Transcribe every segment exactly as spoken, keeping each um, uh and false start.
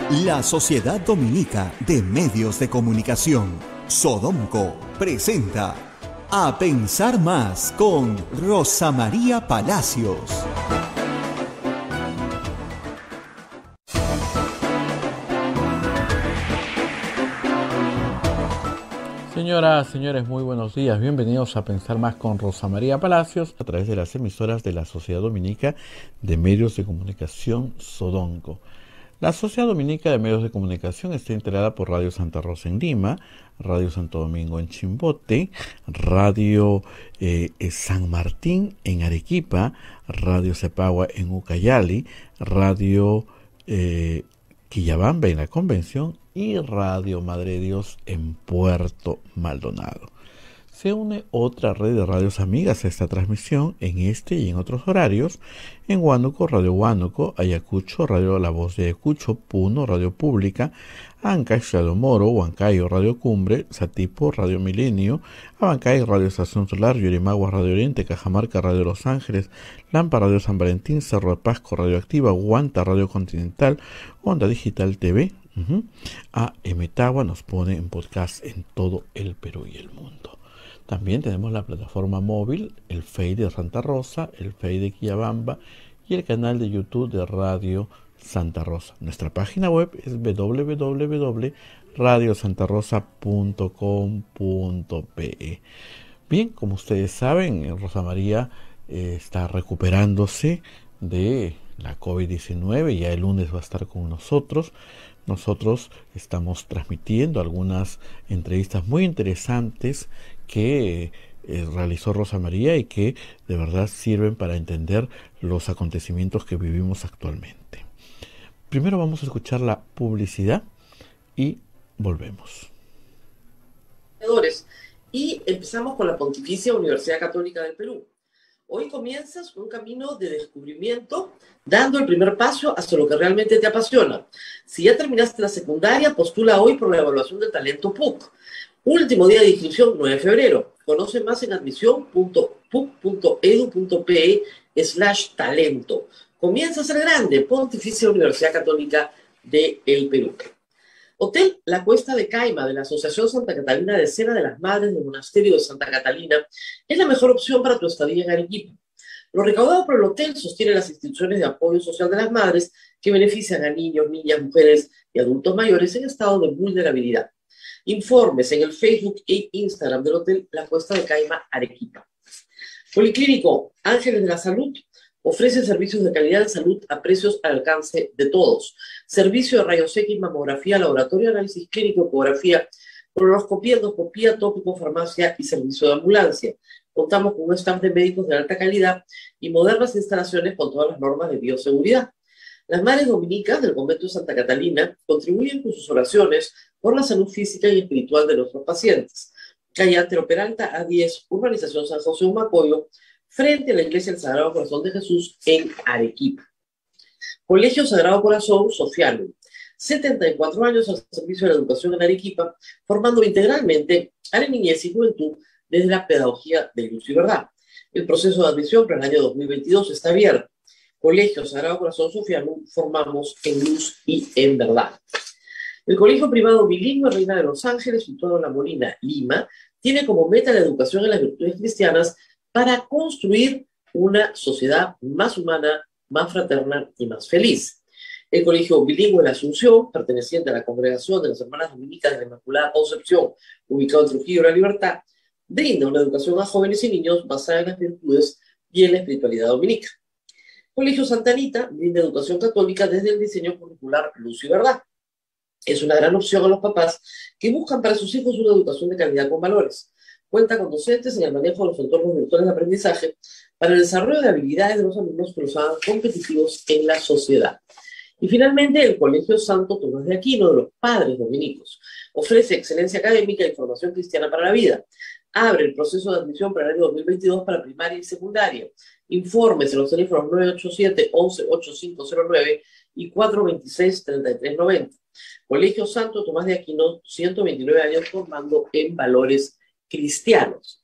La Sociedad Dominica de Medios de Comunicación, Sodomco, presenta A Pensar Más con Rosa María Palacios. Señoras, señores, muy buenos días. Bienvenidos a Pensar Más con Rosa María Palacios a través de las emisoras de la Sociedad Dominica de Medios de Comunicación, Sodomco. La Sociedad Dominica de Medios de Comunicación está integrada por Radio Santa Rosa en Lima, Radio Santo Domingo en Chimbote, Radio eh, San Martín en Arequipa, Radio Cepagua en Ucayali, Radio eh, Quillabamba en la Convención y Radio Madre de Dios en Puerto Maldonado. Se une otra red de radios amigas a esta transmisión en este y en otros horarios. En Huánuco, Radio Huánuco; Ayacucho, Radio La Voz de Ayacucho; Puno, Radio Pública; Ancash, Radio Moro; Huancayo, Radio Cumbre; Satipo, Radio Milenio; Abancay, Radio Estación Solar; Yurimaguas, Radio Oriente; Cajamarca, Radio Los Ángeles; Lampa, Radio San Valentín; Cerro de Pasco, Radio Activa; Huanta, Radio Continental; Onda Digital T V. Uh-huh. A Emetagua nos pone en podcast en todo el Perú y el mundo. También tenemos la plataforma móvil, el Face de Santa Rosa, el Face de Quillabamba y el canal de YouTube de Radio Santa Rosa. Nuestra página web es doble u doble u doble u punto radio santa rosa punto com punto pe. Bien, como ustedes saben, Rosa María eh, está recuperándose de la covid diecinueve, ya el lunes va a estar con nosotros. Nosotros estamos transmitiendo algunas entrevistas muy interesantes que eh, realizó Rosa María y que de verdad sirven para entender los acontecimientos que vivimos actualmente. Primero vamos a escuchar la publicidad y volvemos. Y empezamos con la Pontificia Universidad Católica del Perú. Hoy comienzas un camino de descubrimiento, dando el primer paso hacia lo que realmente te apasiona. Si ya terminaste la secundaria, postula hoy por la evaluación del talento P U C. Último día de inscripción, nueve de febrero. Conoce más en admisión punto p u c punto e d u punto p e slash talento. Comienza a ser grande, Pontificia Universidad Católica del Perú. Hotel La Cuesta de Caima, de la Asociación Santa Catalina de Cena de las Madres del Monasterio de Santa Catalina, es la mejor opción para tu estadía en Arequipa. Lo recaudado por el hotel sostiene las instituciones de apoyo social de las madres que benefician a niños, niñas, mujeres y adultos mayores en estado de vulnerabilidad. Informes en el Facebook e Instagram del Hotel La Cuesta de Caima, Arequipa. Policlínico Ángeles de la Salud ofrece servicios de calidad de salud a precios al alcance de todos. Servicio de rayos X, mamografía, laboratorio de análisis clínico, ecografía, colonoscopía, endoscopía, tópico, farmacia y servicio de ambulancia. Contamos con un staff de médicos de alta calidad y modernas instalaciones con todas las normas de bioseguridad. Las madres dominicas del convento de Santa Catalina contribuyen con sus oraciones por la salud física y espiritual de nuestros pacientes. Calle Antero Peralta, A diez, Urbanización San José Humacoyo, frente a la Iglesia del Sagrado Corazón de Jesús en Arequipa. Colegio Sagrado Corazón Sofiano, setenta y cuatro años al servicio de la educación en Arequipa, formando integralmente a la niñez y juventud desde la pedagogía de luz y verdad. El proceso de admisión para el año dos mil veintidós está abierto. Colegio Sagrado Corazón Sofiano, formamos en luz y en verdad. El Colegio Privado Bilingüe Reina de los Ángeles, situado en La Molina, Lima, tiene como meta la educación en las virtudes cristianas para construir una sociedad más humana, más fraterna y más feliz. El Colegio Bilingüe La Asunción, perteneciente a la Congregación de las Hermanas Dominicas de la Inmaculada Concepción, ubicado en Trujillo, La Libertad, brinda una educación a jóvenes y niños basada en las virtudes y en la espiritualidad dominica. Colegio Santa Anita brinda educación católica desde el diseño curricular Luz y Verdad. Es una gran opción a los papás que buscan para sus hijos una educación de calidad con valores. Cuenta con docentes en el manejo de los entornos virtuales de aprendizaje para el desarrollo de habilidades de los alumnos que los hagan competitivos en la sociedad. Y finalmente, el Colegio Santo Tomás de Aquino de los Padres Dominicos ofrece excelencia académica e información cristiana para la vida. Abre el proceso de admisión para el año dos mil veintidós para primaria y secundaria. Informes en los teléfonos nueve ocho siete, once, ochenta y cinco cero nueve y cuatro dos seis, treinta y tres noventa. Colegio Santo Tomás de Aquino, ciento veintinueve años formando en valores cristianos.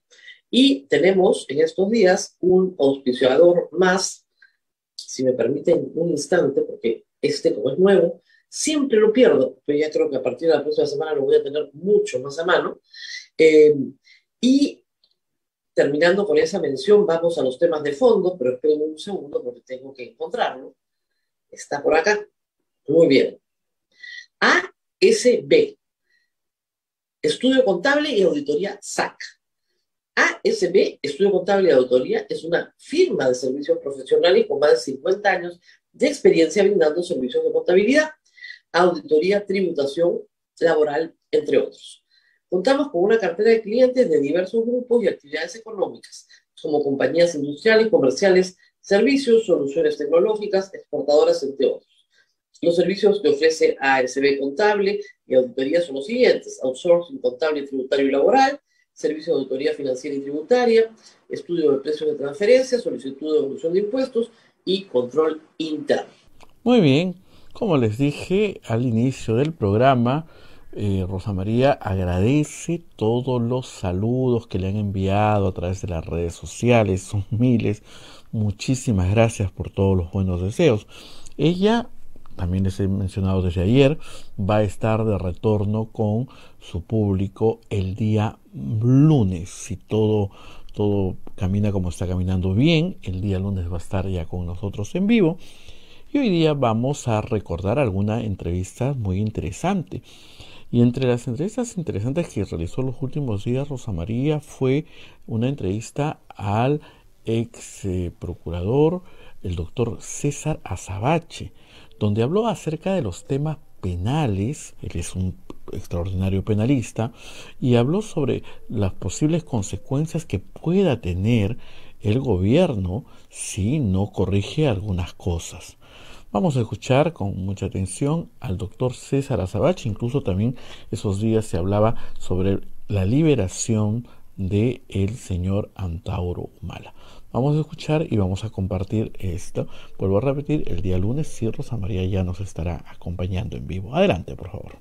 Y tenemos en estos días un auspiciador más, si me permiten un instante, porque este, como es nuevo, siempre lo pierdo, pero ya creo que a partir de la próxima semana lo voy a tener mucho más a mano. Eh, y terminando con esa mención, vamos a los temas de fondo, pero esperen un segundo porque tengo que encontrarlo. Está por acá. Muy bien. A S B, Estudio Contable y Auditoría S A C. A S B, Estudio Contable y Auditoría, es una firma de servicios profesionales con más de cincuenta años de experiencia brindando servicios de contabilidad, auditoría, tributación laboral, entre otros. Contamos con una cartera de clientes de diversos grupos y actividades económicas, como compañías industriales, comerciales, servicios, soluciones tecnológicas, exportadoras, entre otros. Los servicios que ofrece A S B Contable y Auditoría son los siguientes: outsourcing contable, tributario y laboral, servicio de auditoría financiera y tributaria, estudio de precios de transferencia, solicitud de devolución de impuestos y control interno. Muy bien, como les dije al inicio del programa, eh, Rosa María agradece todos los saludos que le han enviado a través de las redes sociales, son miles. Muchísimas gracias por todos los buenos deseos. Ella, también les he mencionado desde ayer, va a estar de retorno con su público el día lunes. Si todo, todo camina como está caminando bien, el día lunes va a estar ya con nosotros en vivo. Y hoy día vamos a recordar alguna entrevista muy interesante. Y entre las entrevistas interesantes que realizó los últimos días Rosa María fue una entrevista al ex eh, procurador, el doctor César Azabache, donde habló acerca de los temas penales. Él es un extraordinario penalista y habló sobre las posibles consecuencias que pueda tener el gobierno si no corrige algunas cosas. Vamos a escuchar con mucha atención al doctor César Azabache. Incluso también esos días se hablaba sobre la liberación del señor Antauro Humala. Vamos a escuchar y vamos a compartir esto. Vuelvo a repetir, el día lunes sí, Rosa María ya nos estará acompañando en vivo. Adelante, por favor.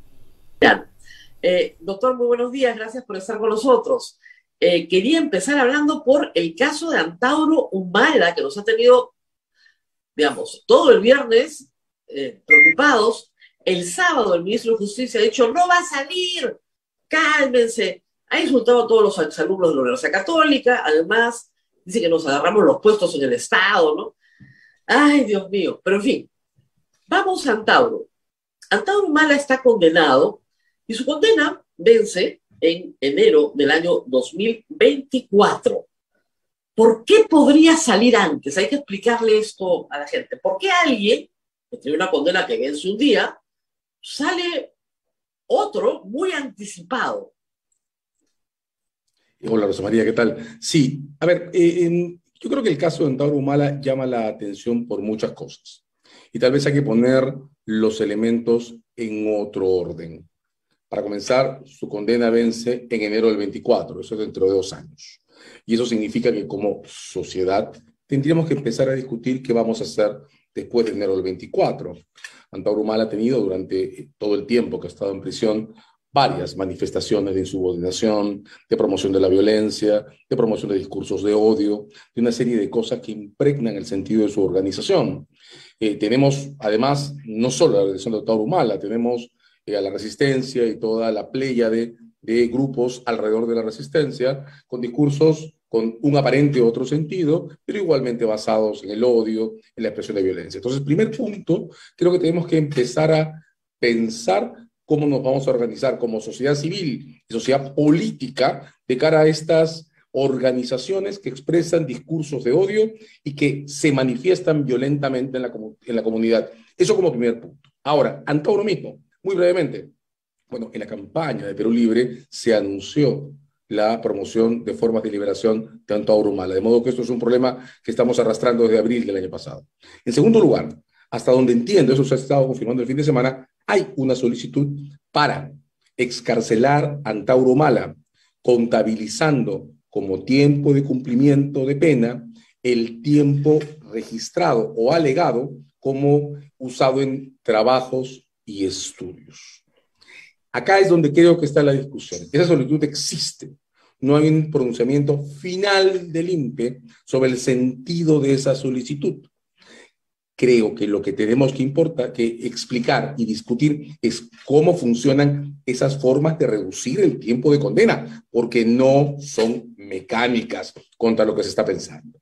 Eh, doctor, muy buenos días. Gracias por estar con nosotros. Eh, quería empezar hablando por el caso de Antauro Humala, que nos ha tenido, digamos, todo el viernes eh, preocupados. El sábado el ministro de Justicia ha dicho, no va a salir, cálmense. Ha insultado a todos los exalumnos de la Universidad Católica. Además, dice que nos agarramos los puestos en el Estado, ¿no? Ay, Dios mío. Pero en fin, vamos a Antauro. Antauro Humala está condenado y su condena vence en enero del año dos mil veinticuatro. ¿Por qué podría salir antes? Hay que explicarle esto a la gente. ¿Por qué alguien que tiene una condena que vence un día, sale otro muy anticipado? Hola, Rosa María, ¿qué tal? Sí, a ver, eh, en, yo creo que el caso de Antauro Humala llama la atención por muchas cosas. Y tal vez hay que poner los elementos en otro orden. Para comenzar, su condena vence en enero del veinticuatro, eso es dentro de dos años. Y eso significa que como sociedad tendríamos que empezar a discutir qué vamos a hacer después de enero del veinticuatro. Antauro Humala ha tenido durante todo el tiempo que ha estado en prisión varias manifestaciones de insubordinación, de promoción de la violencia, de promoción de discursos de odio, de una serie de cosas que impregnan el sentido de su organización. Eh, tenemos, además, no solo la organización de Antauro Humala, tenemos eh, a la Resistencia y toda la pléyade de grupos alrededor de la Resistencia, con discursos con un aparente otro sentido, pero igualmente basados en el odio, en la expresión de violencia. Entonces, primer punto, creo que tenemos que empezar a pensar cómo nos vamos a organizar como sociedad civil y sociedad política de cara a estas organizaciones que expresan discursos de odio y que se manifiestan violentamente en la, en la comunidad. Eso como primer punto. Ahora, Antauro mismo, muy brevemente. Bueno, en la campaña de Perú Libre se anunció la promoción de formas de liberación de Antauro Humala, de modo que esto es un problema que estamos arrastrando desde abril del año pasado. En segundo lugar, hasta donde entiendo, eso se ha estado confirmando el fin de semana, hay una solicitud para excarcelar a Antauro Humala, contabilizando como tiempo de cumplimiento de pena el tiempo registrado o alegado como usado en trabajos y estudios. Acá es donde creo que está la discusión. Esa solicitud existe. No hay un pronunciamiento final del I N P E sobre el sentido de esa solicitud. creo que lo que tenemos que, importa, que explicar y discutir es cómo funcionan esas formas de reducir el tiempo de condena, porque no son mecánicas contra lo que se está pensando.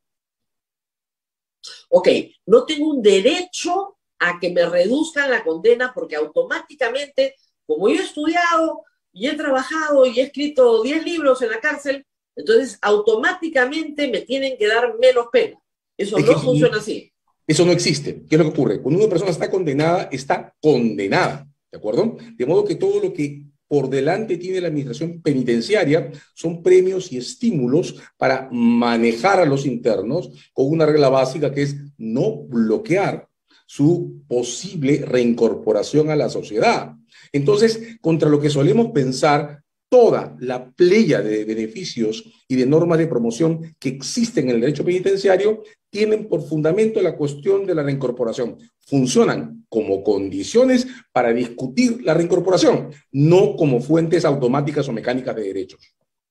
Ok, no tengo un derecho a que me reduzcan la condena porque automáticamente, como yo he estudiado y he trabajado y he escrito diez libros en la cárcel, entonces automáticamente me tienen que dar menos pena. Eso es no que, funciona así. Eso no existe. ¿Qué es lo que ocurre? Cuando una persona está condenada, está condenada, ¿de acuerdo? De modo que todo lo que por delante tiene la administración penitenciaria son premios y estímulos para manejar a los internos con una regla básica que es no bloquear su posible reincorporación a la sociedad. Entonces, contra lo que solemos pensar, toda la playa de beneficios y de normas de promoción que existen en el derecho penitenciario tienen por fundamento la cuestión de la reincorporación. Funcionan como condiciones para discutir la reincorporación, no como fuentes automáticas o mecánicas de derechos.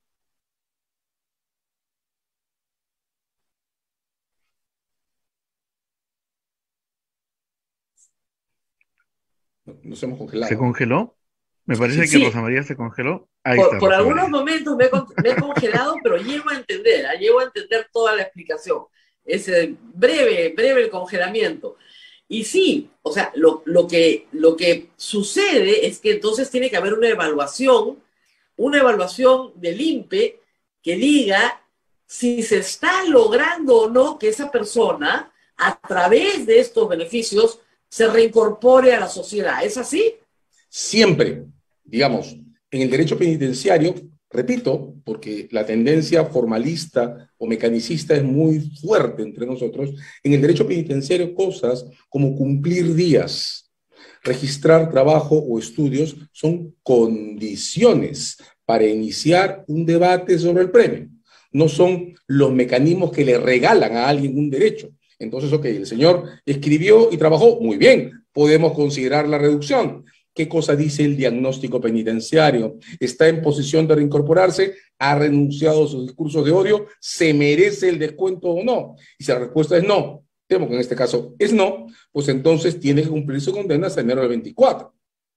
Nos hemos congelado. ¿Se congeló? Me parece Sí. que Rosa María se congeló. Ahí Por, está, por Rosa algunos María. momentos me he, con- me he congelado, pero llego a entender, ¿ah? Llego a entender toda la explicación. Ese breve, breve el congelamiento. Y sí, o sea, lo, lo, que, lo que sucede es que entonces tiene que haber una evaluación, una evaluación del INPE que diga si se está logrando o no que esa persona, a través de estos beneficios, se reincorpore a la sociedad. ¿Es así? Siempre, digamos, en el derecho penitenciario, repito, porque la tendencia formalista o mecanicista es muy fuerte entre nosotros, en el derecho penitenciario cosas como cumplir días, registrar trabajo o estudios son condiciones para iniciar un debate sobre el premio. No son los mecanismos que le regalan a alguien un derecho. Entonces, ok, el señor escribió y trabajó, muy bien, podemos considerar la reducción. ¿Qué cosa dice el diagnóstico penitenciario? ¿Está en posición de reincorporarse? ¿Ha renunciado a sus discursos de odio? ¿Se merece el descuento o no? Y si la respuesta es no, temo que en este caso es no, pues entonces tiene que cumplir su condena hasta enero del veinticuatro.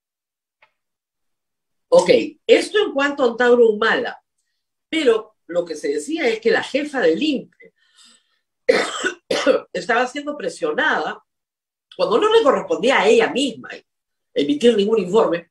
Ok, esto en cuanto a Antauro Humala, pero lo que se decía es que la jefa del INPE estaba siendo presionada cuando no le correspondía a ella misma emitir ningún informe,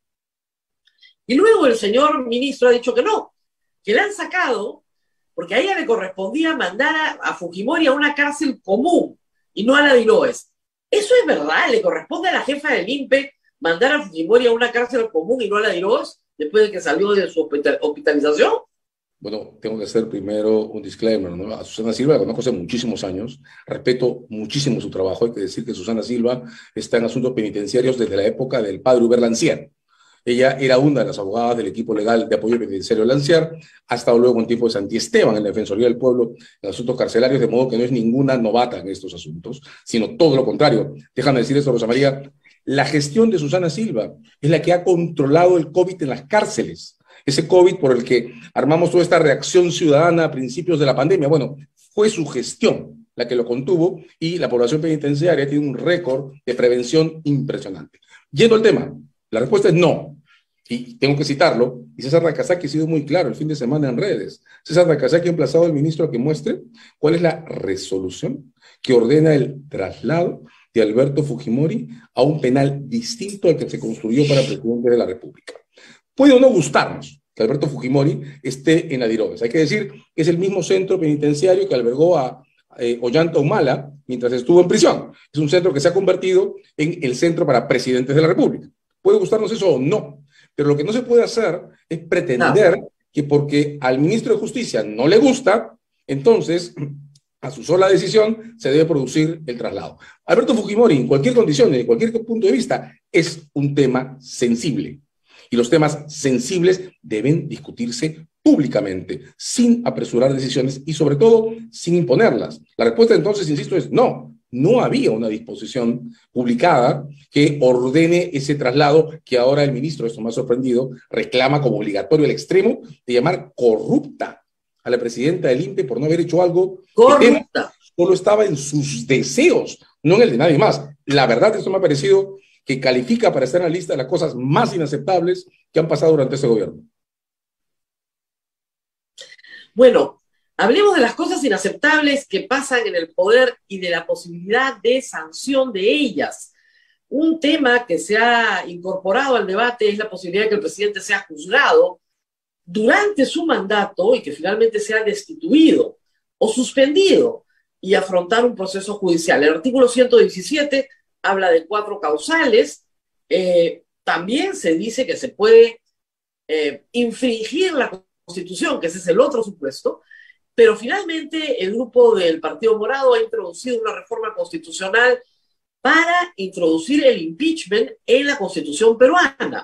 y luego el señor ministro ha dicho que no, que la han sacado porque a ella le correspondía mandar a, a Fujimori a una cárcel común y no a la de Iloes. ¿Eso es verdad? ¿Le corresponde a la jefa del INPE mandar a Fujimori a una cárcel común y no a la de Iloes después de que salió de su hospitalización? Bueno, tengo que hacer primero un disclaimer, ¿no? A Susana Silva la conozco hace muchísimos años, respeto muchísimo su trabajo. Hay que decir que Susana Silva está en asuntos penitenciarios desde la época del padre Hubert Lancier. Ella era una de las abogadas del equipo legal de apoyo penitenciario Lancier, ha estado luego un tiempo de Santi Esteban en la Defensoría del Pueblo en asuntos carcelarios, de modo que no es ninguna novata en estos asuntos, sino todo lo contrario. Déjame decir esto, Rosa María, la gestión de Susana Silva es la que ha controlado el COVID en las cárceles. Ese COVID por el que armamos toda esta reacción ciudadana a principios de la pandemia, bueno, fue su gestión la que lo contuvo y la población penitenciaria tiene un récord de prevención impresionante. Yendo al tema, la respuesta es no. Y tengo que citarlo, y César Nakazaki ha sido muy claro el fin de semana en redes. César Nakazaki ha emplazado al ministro a que muestre cuál es la resolución que ordena el traslado de Alberto Fujimori a un penal distinto al que se construyó para presidente de la República. Puede o no gustarnos que Alberto Fujimori esté en Adirogues. Hay que decir que es el mismo centro penitenciario que albergó a eh, Ollanta Humala mientras estuvo en prisión. Es un centro que se ha convertido en el centro para presidentes de la República. Puede gustarnos eso o no, pero lo que no se puede hacer es pretender no. que porque al ministro de Justicia no le gusta, entonces a su sola decisión se debe producir el traslado. Alberto Fujimori, en cualquier condición, en cualquier punto de vista, es un tema sensible. Y los temas sensibles deben discutirse públicamente, sin apresurar decisiones y sobre todo sin imponerlas. La respuesta entonces, insisto, es no. No había una disposición publicada que ordene ese traslado que ahora el ministro, esto me ha sorprendido, reclama como obligatorio al extremo de llamar corrupta a la presidenta del INPE por no haber hecho algo corrupta. Que solo estaba en sus deseos no en el de nadie más. La verdad, eso me ha parecido que califica para estar en la lista de las cosas más inaceptables que han pasado durante este gobierno. Bueno, hablemos de las cosas inaceptables que pasan en el poder y de la posibilidad de sanción de ellas. Un tema que se ha incorporado al debate es la posibilidad de que el presidente sea juzgado durante su mandato y que finalmente sea destituido o suspendido y afrontar un proceso judicial. El artículo ciento diecisiete habla de cuatro causales. Eh, también se dice que se puede eh, infringir la Constitución, que ese es el otro supuesto, pero finalmente el grupo del Partido Morado ha introducido una reforma constitucional para introducir el impeachment en la Constitución peruana.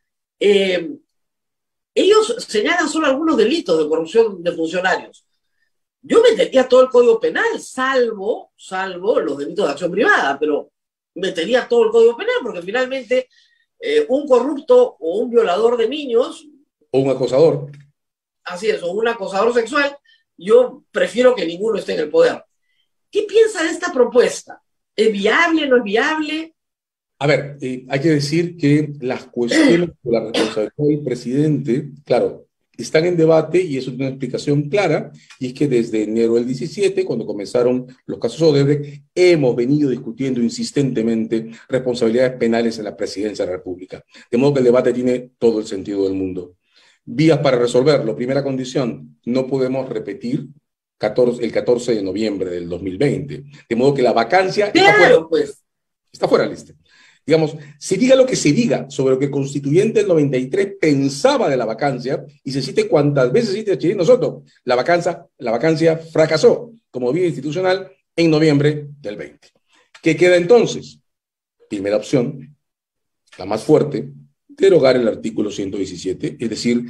Eh, ellos señalan solo algunos delitos de corrupción de funcionarios. Yo metería todo el Código Penal, salvo, salvo los delitos de acción privada, pero metería todo el Código Penal porque finalmente eh, un corrupto o un violador de niños... O un acosador. Así es, o un acosador sexual, yo prefiero que ninguno esté en el poder. ¿Qué piensa de esta propuesta? ¿Es viable, no es viable? A ver, eh, hay que decir que las cuestiones de la responsabilidad del presidente, claro, están en debate y eso tiene una explicación clara, y es que desde enero del diecisiete, cuando comenzaron los casos Odebrecht, hemos venido discutiendo insistentemente responsabilidades penales en la presidencia de la República. De modo que el debate tiene todo el sentido del mundo. Vías para resolverlo. Primera condición, no podemos repetir catorce, el catorce de noviembre del dos mil veinte. De modo que la vacancia claro, está fuera, pues. está fuera de la lista. Digamos, se diga lo que se diga sobre lo que el constituyente del noventa y tres pensaba de la vacancia, y se cite cuantas veces cite a Chirino Soto, la vacancia, la vacancia fracasó como vía institucional en noviembre del veinte. ¿Qué queda entonces? Primera opción, la más fuerte, derogar el artículo ciento diecisiete, es decir,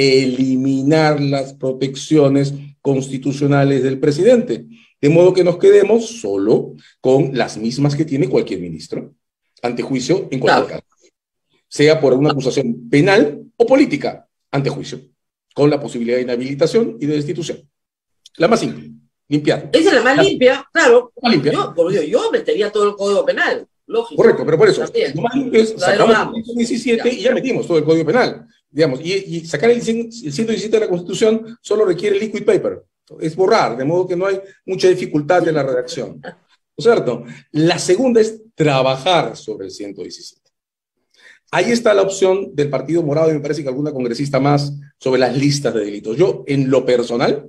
eliminar las protecciones constitucionales del presidente, de modo que nos quedemos solo con las mismas que tiene cualquier ministro, ante juicio en cualquier claro. caso, sea por una acusación penal o política, ante juicio, con la posibilidad de inhabilitación y de destitución. La más simple, limpiar. Esa es la más la, limpia, claro. Más limpia. Yo, yo, yo metería todo el Código Penal. Lógico. Correcto, pero por eso, lo más limpio es sacar el ciento diecisiete ya. y ya metimos todo el Código Penal. Digamos, y, y sacar el ciento diecisiete de la Constitución solo requiere liquid paper, es borrar, de modo que no hay mucha dificultad en la redacción. ¿No es cierto? La segunda es trabajar sobre el ciento diecisiete. Ahí está la opción del Partido Morado y me parece que alguna congresista más sobre las listas de delitos. Yo, en lo personal,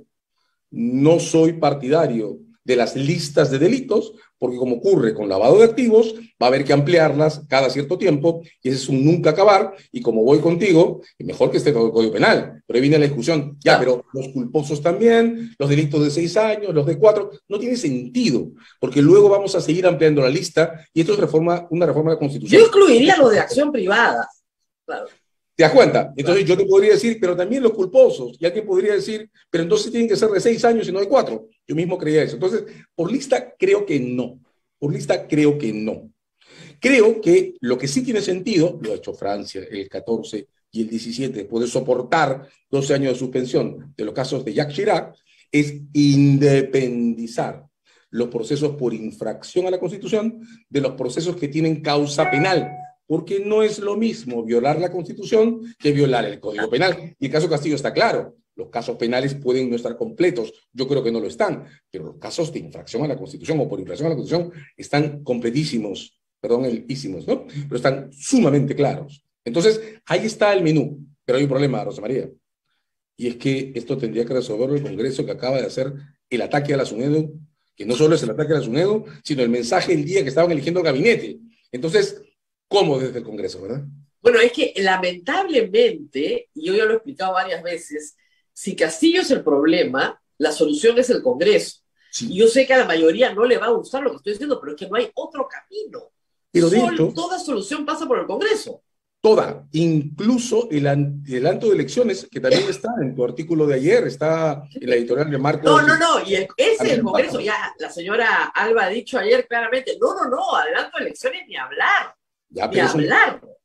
no soy partidario de las listas de delitos, porque como ocurre con lavado de activos, va a haber que ampliarlas cada cierto tiempo, y ese es un nunca acabar, y como voy contigo, mejor que esté todo el Código Penal, pero ahí viene la discusión, ya, pero los culposos también, los delitos de seis años, los de cuatro, no tiene sentido, porque luego vamos a seguir ampliando la lista, y esto es reforma, una reforma de la Constitución. Yo excluiría los de acción privada, claro. ¿Te das cuenta? Entonces yo te podría decir, pero también los culposos, y alguien podría decir, pero entonces tienen que ser de seis años y no de cuatro. Yo mismo creía eso. Entonces, por lista creo que no. Por lista creo que no. Creo que lo que sí tiene sentido, lo ha hecho Francia, el catorce y el diecisiete, puede soportar doce años de suspensión de los casos de Jacques Chirac, es independizar los procesos por infracción a la Constitución de los procesos que tienen causa penal. Porque no es lo mismo violar la Constitución que violar el Código Penal. Y el caso Castillo está claro. Los casos penales pueden no estar completos. Yo creo que no lo están. Pero los casos de infracción a la Constitución o por infracción a la Constitución están completísimos. Perdón, elísimos, ¿no? Pero están sumamente claros. Entonces, ahí está el menú. Pero hay un problema, Rosa María. Y es que esto tendría que resolverlo el Congreso, que acaba de hacer el ataque a la SUNEDU, que no solo es el ataque a la SUNEDU, sino el mensaje el día que estaban eligiendo el gabinete. Entonces, ¿cómo desde el Congreso, verdad? Bueno, es que lamentablemente, y yo ya lo he explicado varias veces, si Castillo es el problema, la solución es el Congreso. Sí. Y yo sé que a la mayoría no le va a gustar lo que estoy diciendo, pero es que no hay otro camino. Pero de Sol, hecho, toda solución pasa por el Congreso. Toda, incluso el adelanto de elecciones, que también está en tu artículo de ayer, está en la editorial de Marcos. No, no, no, y el, ese es el Congreso, ya la señora Alba ha dicho ayer claramente, no, no, no, adelanto de elecciones ni hablar. Ya, ni hablar. Un,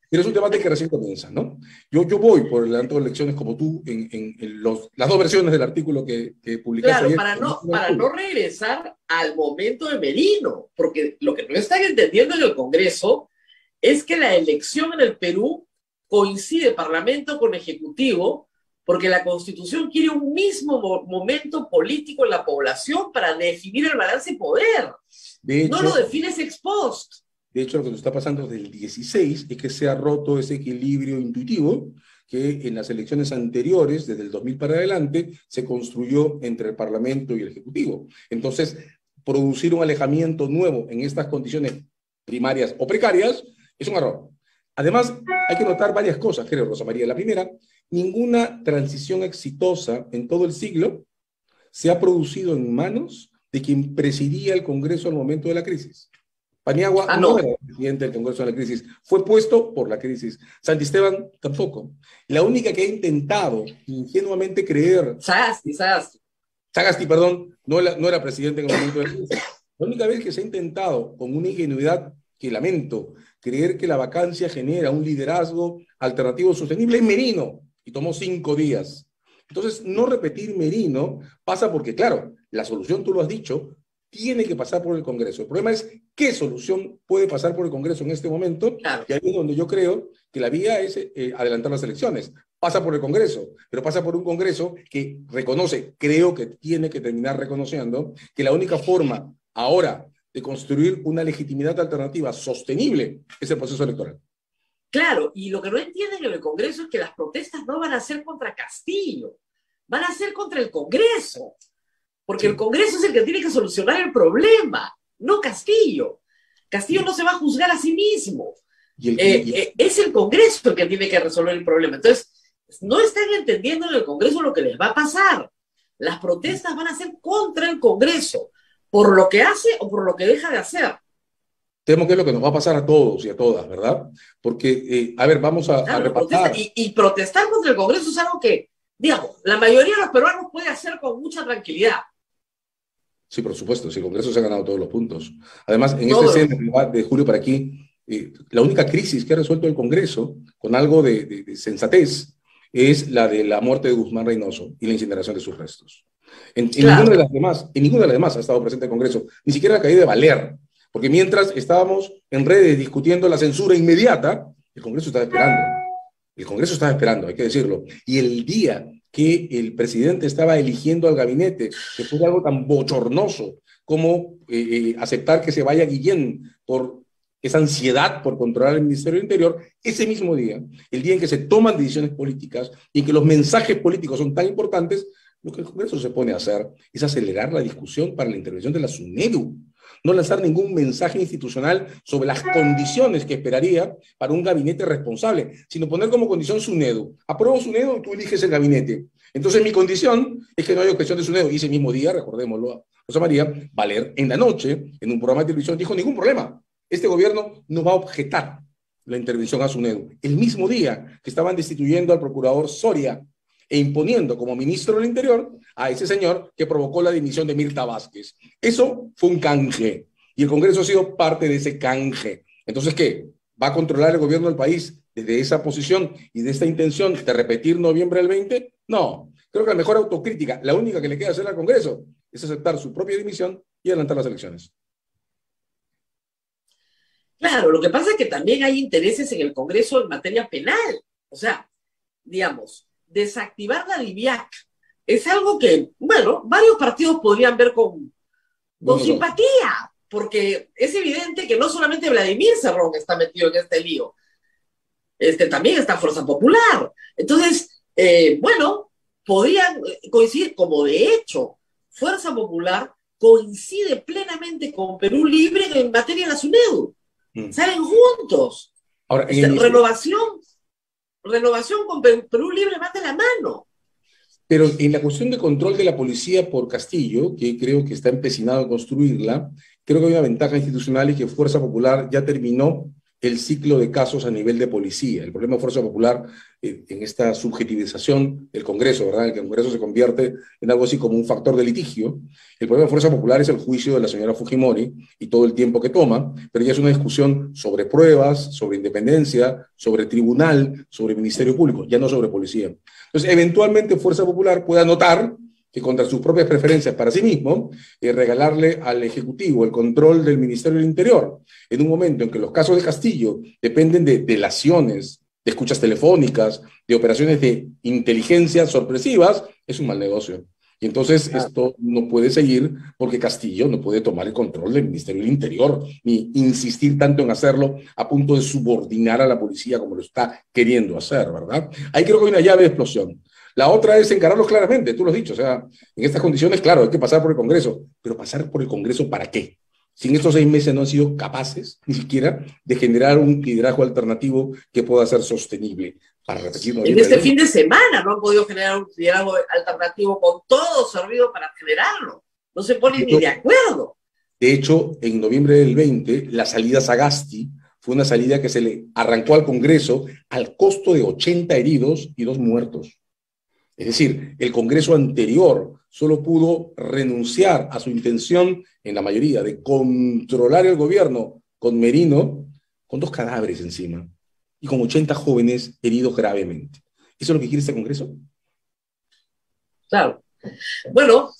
Pero es un debate que recién comienza, ¿no? Yo, yo voy por el adelanto de elecciones como tú en, en, en los, las dos versiones del artículo que, que publicaste Claro, ayer. para no, para no regresar al momento de Merino, porque lo que no están entendiendo en el Congreso es que la elección en el Perú coincide Parlamento con Ejecutivo, porque la Constitución quiere un mismo mo momento político en la población para definir el balance de poder. De hecho, no lo defines ex post. De hecho, lo que nos está pasando desde el dieciséis es que se ha roto ese equilibrio intuitivo que en las elecciones anteriores, desde el dos mil para adelante, se construyó entre el Parlamento y el Ejecutivo. Entonces, producir un alejamiento nuevo en estas condiciones primarias o precarias es un error. Además, hay que notar varias cosas, creo, Rosa María. La primera, ninguna transición exitosa en todo el siglo se ha producido en manos de quien presidía el Congreso al momento de la crisis. Paniagua ah, no. no era presidente del Congreso en la crisis, fue puesto por la crisis. Santisteban tampoco. La única que ha intentado ingenuamente creer... Sagasti, Sagasti. Sagasti, perdón, no era, no era presidente en el momento de la crisis. La única vez que se ha intentado, con una ingenuidad que lamento, creer que la vacancia genera un liderazgo alternativo sostenible es Merino, y tomó cinco días. Entonces, no repetir Merino pasa porque, claro, la solución, tú lo has dicho, tiene que pasar por el Congreso. El problema es qué solución puede pasar por el Congreso en este momento, claro. Y ahí es donde yo creo que la vía es eh, adelantar las elecciones. Pasa por el Congreso, pero pasa por un Congreso que reconoce, creo que tiene que terminar reconociendo, que la única forma ahora de construir una legitimidad alternativa sostenible es el proceso electoral. Claro, y lo que no entienden en el Congreso es que las protestas no van a ser contra Castillo, van a ser contra el Congreso. Porque sí. El Congreso es el que tiene que solucionar el problema, no Castillo. Castillo sí. No se va a juzgar a sí mismo. ¿Y el, eh, y... Eh, es el Congreso el que tiene que resolver el problema. Entonces, no están entendiendo en el Congreso lo que les va a pasar. Las protestas van a ser contra el Congreso, por lo que hace o por lo que deja de hacer. Temo que es lo que nos va a pasar a todos y a todas, ¿verdad? Porque, eh, a ver, vamos a, claro, a repasar. Y, y protestar contra el Congreso es algo que, digamos, la mayoría de los peruanos puede hacer con mucha tranquilidad. Sí, por supuesto, si el Congreso se ha ganado todos los puntos. Además, en Todo este escenario de julio para aquí, eh, la única crisis que ha resuelto el Congreso, con algo de, de, de sensatez, es la de la muerte de Guzmán Reynoso y la incineración de sus restos. En, en, claro. ninguna de las demás, en ninguna de las demás ha estado presente el Congreso, ni siquiera la caída de Valer, porque mientras estábamos en redes discutiendo la censura inmediata, el Congreso estaba esperando. El Congreso estaba esperando, hay que decirlo. Y el día que el presidente estaba eligiendo al gabinete, que fue algo tan bochornoso como eh, eh, aceptar que se vaya Guillén por esa ansiedad por controlar el Ministerio del Interior, ese mismo día, el día en que se toman decisiones políticas y en que los mensajes políticos son tan importantes, lo que el Congreso se pone a hacer es acelerar la discusión para la intervención de la SUNEDU, no lanzar ningún mensaje institucional sobre las condiciones que esperaría para un gabinete responsable, sino poner como condición SUNEDU. Apruebo SUNEDU y tú eliges el gabinete. Entonces mi condición es que no haya objeción de SUNEDU. Y ese mismo día, recordémoslo, Rosa María, Valer en la noche, en un programa de televisión, dijo: ningún problema, este gobierno no va a objetar la intervención a SUNEDU. El mismo día que estaban destituyendo al procurador Soria e imponiendo como ministro del Interior a ese señor que provocó la dimisión de Mirta Vázquez. Eso fue un canje, y el Congreso ha sido parte de ese canje. Entonces, ¿qué? ¿Va a controlar el gobierno del país desde esa posición y de esta intención de repetir noviembre del veinte? No. Creo que la mejor autocrítica, la única que le queda hacer al Congreso, es aceptar su propia dimisión y adelantar las elecciones. Claro, lo que pasa es que también hay intereses en el Congreso en materia penal. O sea, digamos, desactivar la DIVIAC es algo que, bueno, varios partidos podrían ver con, con bueno, simpatía, porque es evidente que no solamente Vladimir Cerrón está metido en este lío, este, también está Fuerza Popular. Entonces, eh, bueno, podrían coincidir, como de hecho, Fuerza Popular coincide plenamente con Perú Libre en materia de la SUNEDU. Mm. Salen juntos. Ahora, este, el... renovación, renovación con Perú, Perú Libre va de la mano. Pero en la cuestión de control de la policía por Castillo, que creo que está empecinado en construirla, creo que hay una ventaja institucional y que Fuerza Popular ya terminó el ciclo de casos a nivel de policía. El problema de Fuerza Popular, eh, en esta subjetivización del Congreso, ¿verdad? En que el Congreso se convierte en algo así como un factor de litigio. El problema de Fuerza Popular es el juicio de la señora Fujimori y todo el tiempo que toma, pero ya es una discusión sobre pruebas, sobre independencia, sobre tribunal, sobre Ministerio Público, ya no sobre policía. Entonces, eventualmente Fuerza Popular puede anotar que contra sus propias preferencias para sí mismo, eh, regalarle al Ejecutivo el control del Ministerio del Interior, en un momento en que los casos de Castillo dependen de delaciones, de escuchas telefónicas, de operaciones de inteligencia sorpresivas, es un mal negocio. Y entonces esto no puede seguir porque Castillo no puede tomar el control del Ministerio del Interior, ni insistir tanto en hacerlo a punto de subordinar a la policía como lo está queriendo hacer, ¿verdad? Ahí creo que hay una llave de explosión. La otra es encararlos claramente, tú lo has dicho, o sea, en estas condiciones, claro, hay que pasar por el Congreso, pero ¿pasar por el Congreso para qué? Si en estos seis meses no han sido capaces, ni siquiera, de generar un liderazgo alternativo que pueda ser sostenible. Para repetirlo. En este fin de semana no han podido generar un liderazgo alternativo con todo servido para generarlo. No se ponen ni de acuerdo. De hecho, en noviembre del veinte, la salida a Sagasti fue una salida que se le arrancó al Congreso al costo de ochenta heridos y dos muertos. Es decir, el Congreso anterior solo pudo renunciar a su intención, en la mayoría, de controlar el gobierno con Merino, con dos cadáveres encima, y con ochenta jóvenes heridos gravemente. ¿Eso es lo que quiere este Congreso? Claro. Bueno,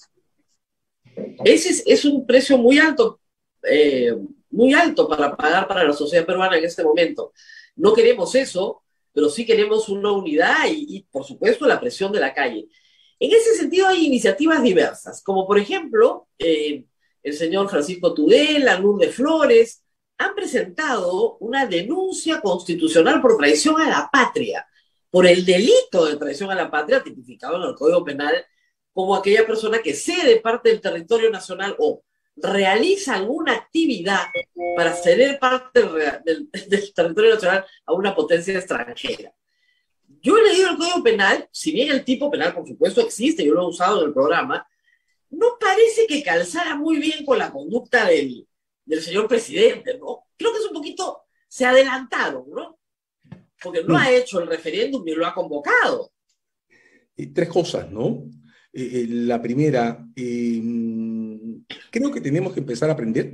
ese es, es un precio muy alto, eh, muy alto para pagar para la sociedad peruana en este momento. No queremos eso, pero sí queremos una unidad y, y, por supuesto, la presión de la calle. En ese sentido hay iniciativas diversas, como por ejemplo, eh, el señor Francisco Tudela, Lourdes Flores, han presentado una denuncia constitucional por traición a la patria, por el delito de traición a la patria tipificado en el Código Penal como aquella persona que cede parte del territorio nacional o realiza alguna actividad para ceder parte del, del, del territorio nacional a una potencia extranjera. Yo he leído el Código Penal, si bien el tipo penal, por supuesto, existe, yo lo he usado en el programa, no parece que calzara muy bien con la conducta del, del señor presidente, ¿no? Creo que es un poquito, se adelantaron, ¿no? Porque no ha hecho el referéndum ni lo ha convocado. Eh, tres cosas, ¿no? Eh, eh, la primera, eh, creo que tenemos que empezar a aprender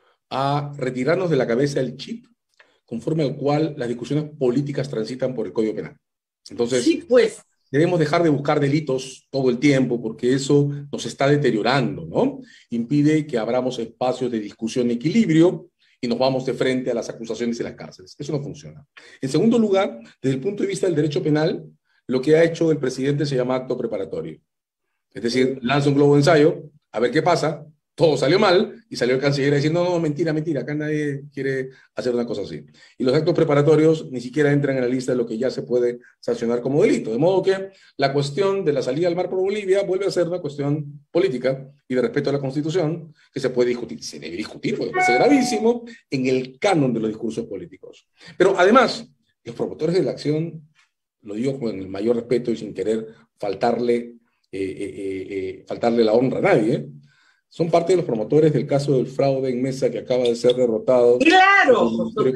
a retirarnos de la cabeza el chip conforme al cual las discusiones políticas transitan por el Código Penal. Entonces, sí, pues. Debemos dejar de buscar delitos todo el tiempo porque eso nos está deteriorando, ¿no? Impide que abramos espacios de discusión y equilibrio y nos vamos de frente a las acusaciones y las cárceles. Eso no funciona. En segundo lugar, desde el punto de vista del derecho penal, lo que ha hecho el presidente se llama acto preparatorio. Es decir, lanza un globo de ensayo, a ver qué pasa, todo salió mal, y salió el canciller diciendo, no, no, mentira, mentira, acá nadie quiere hacer una cosa así. Y los actos preparatorios ni siquiera entran en la lista de lo que ya se puede sancionar como delito. De modo que la cuestión de la salida al mar por Bolivia vuelve a ser una cuestión política y de respeto a la Constitución que se puede discutir, se debe discutir, porque es gravísimo, en el canon de los discursos políticos. Pero además, los promotores de la acción, lo digo con el mayor respeto y sin querer faltarle, eh, eh, eh, faltarle la honra a nadie, son parte de los promotores del caso del fraude en mesa que acaba de ser derrotado. ¡Claro!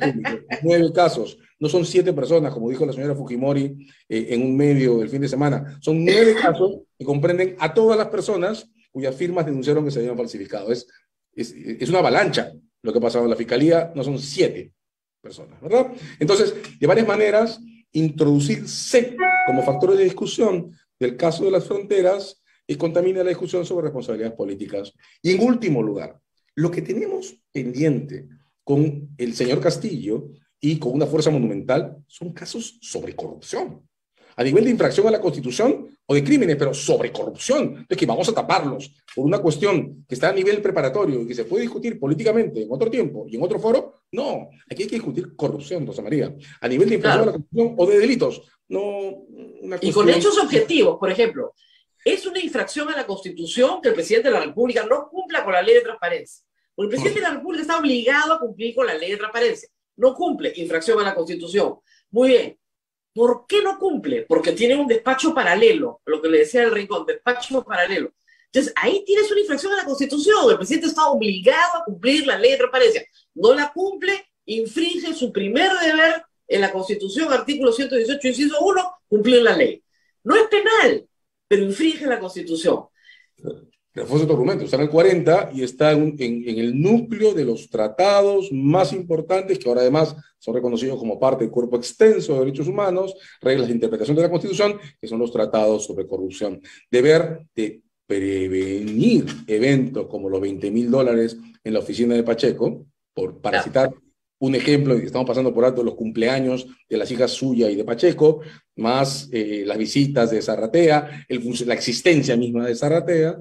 Nueve casos. No son siete personas, como dijo la señora Fujimori eh, en un medio del fin de semana. Son nueve casos que comprenden a todas las personas cuyas firmas denunciaron que se habían falsificado. Es, es, es una avalancha lo que ha pasado en la Fiscalía. No son siete personas, ¿verdad? Entonces, de varias maneras, introducirse como factores de discusión del caso de las fronteras y contamina la discusión sobre responsabilidades políticas. Y en último lugar, lo que tenemos pendiente con el señor Castillo y con una fuerza monumental son casos sobre corrupción. A nivel de infracción a la Constitución o de crímenes, pero sobre corrupción. Entonces, que vamos a taparlos por una cuestión que está a nivel preparatorio y que se puede discutir políticamente en otro tiempo y en otro foro. No, aquí hay que discutir corrupción, Rosa María. A nivel de infracción claro. a la Constitución o de delitos. No, una cuestión... Y con hechos objetivos, por ejemplo. Es una infracción a la Constitución que el presidente de la República no cumpla con la ley de transparencia. Porque el presidente de la República está obligado a cumplir con la ley de transparencia. No cumple, infracción a la Constitución. Muy bien. ¿Por qué no cumple? Porque tiene un despacho paralelo, lo que le decía el Rincón, despacho paralelo. Entonces, ahí tienes una infracción a la Constitución. El presidente está obligado a cumplir la ley de transparencia. No la cumple, infringe su primer deber en la Constitución, artículo ciento dieciocho, inciso uno, cumplir la ley. No es penal, pero infringe la Constitución. Refuerzo tu argumento, está en el cuarenta y está en, en, en el núcleo de los tratados más importantes que ahora además son reconocidos como parte del cuerpo extenso de derechos humanos, reglas de interpretación de la Constitución, que son los tratados sobre corrupción. Deber de prevenir eventos como los veinte mil dólares en la oficina de Pacheco, por, para Claro. citar un ejemplo, y estamos pasando por alto los cumpleaños de las hijas suya y de Pacheco, más eh, las visitas de Zarratea, el, la existencia misma de Zarratea,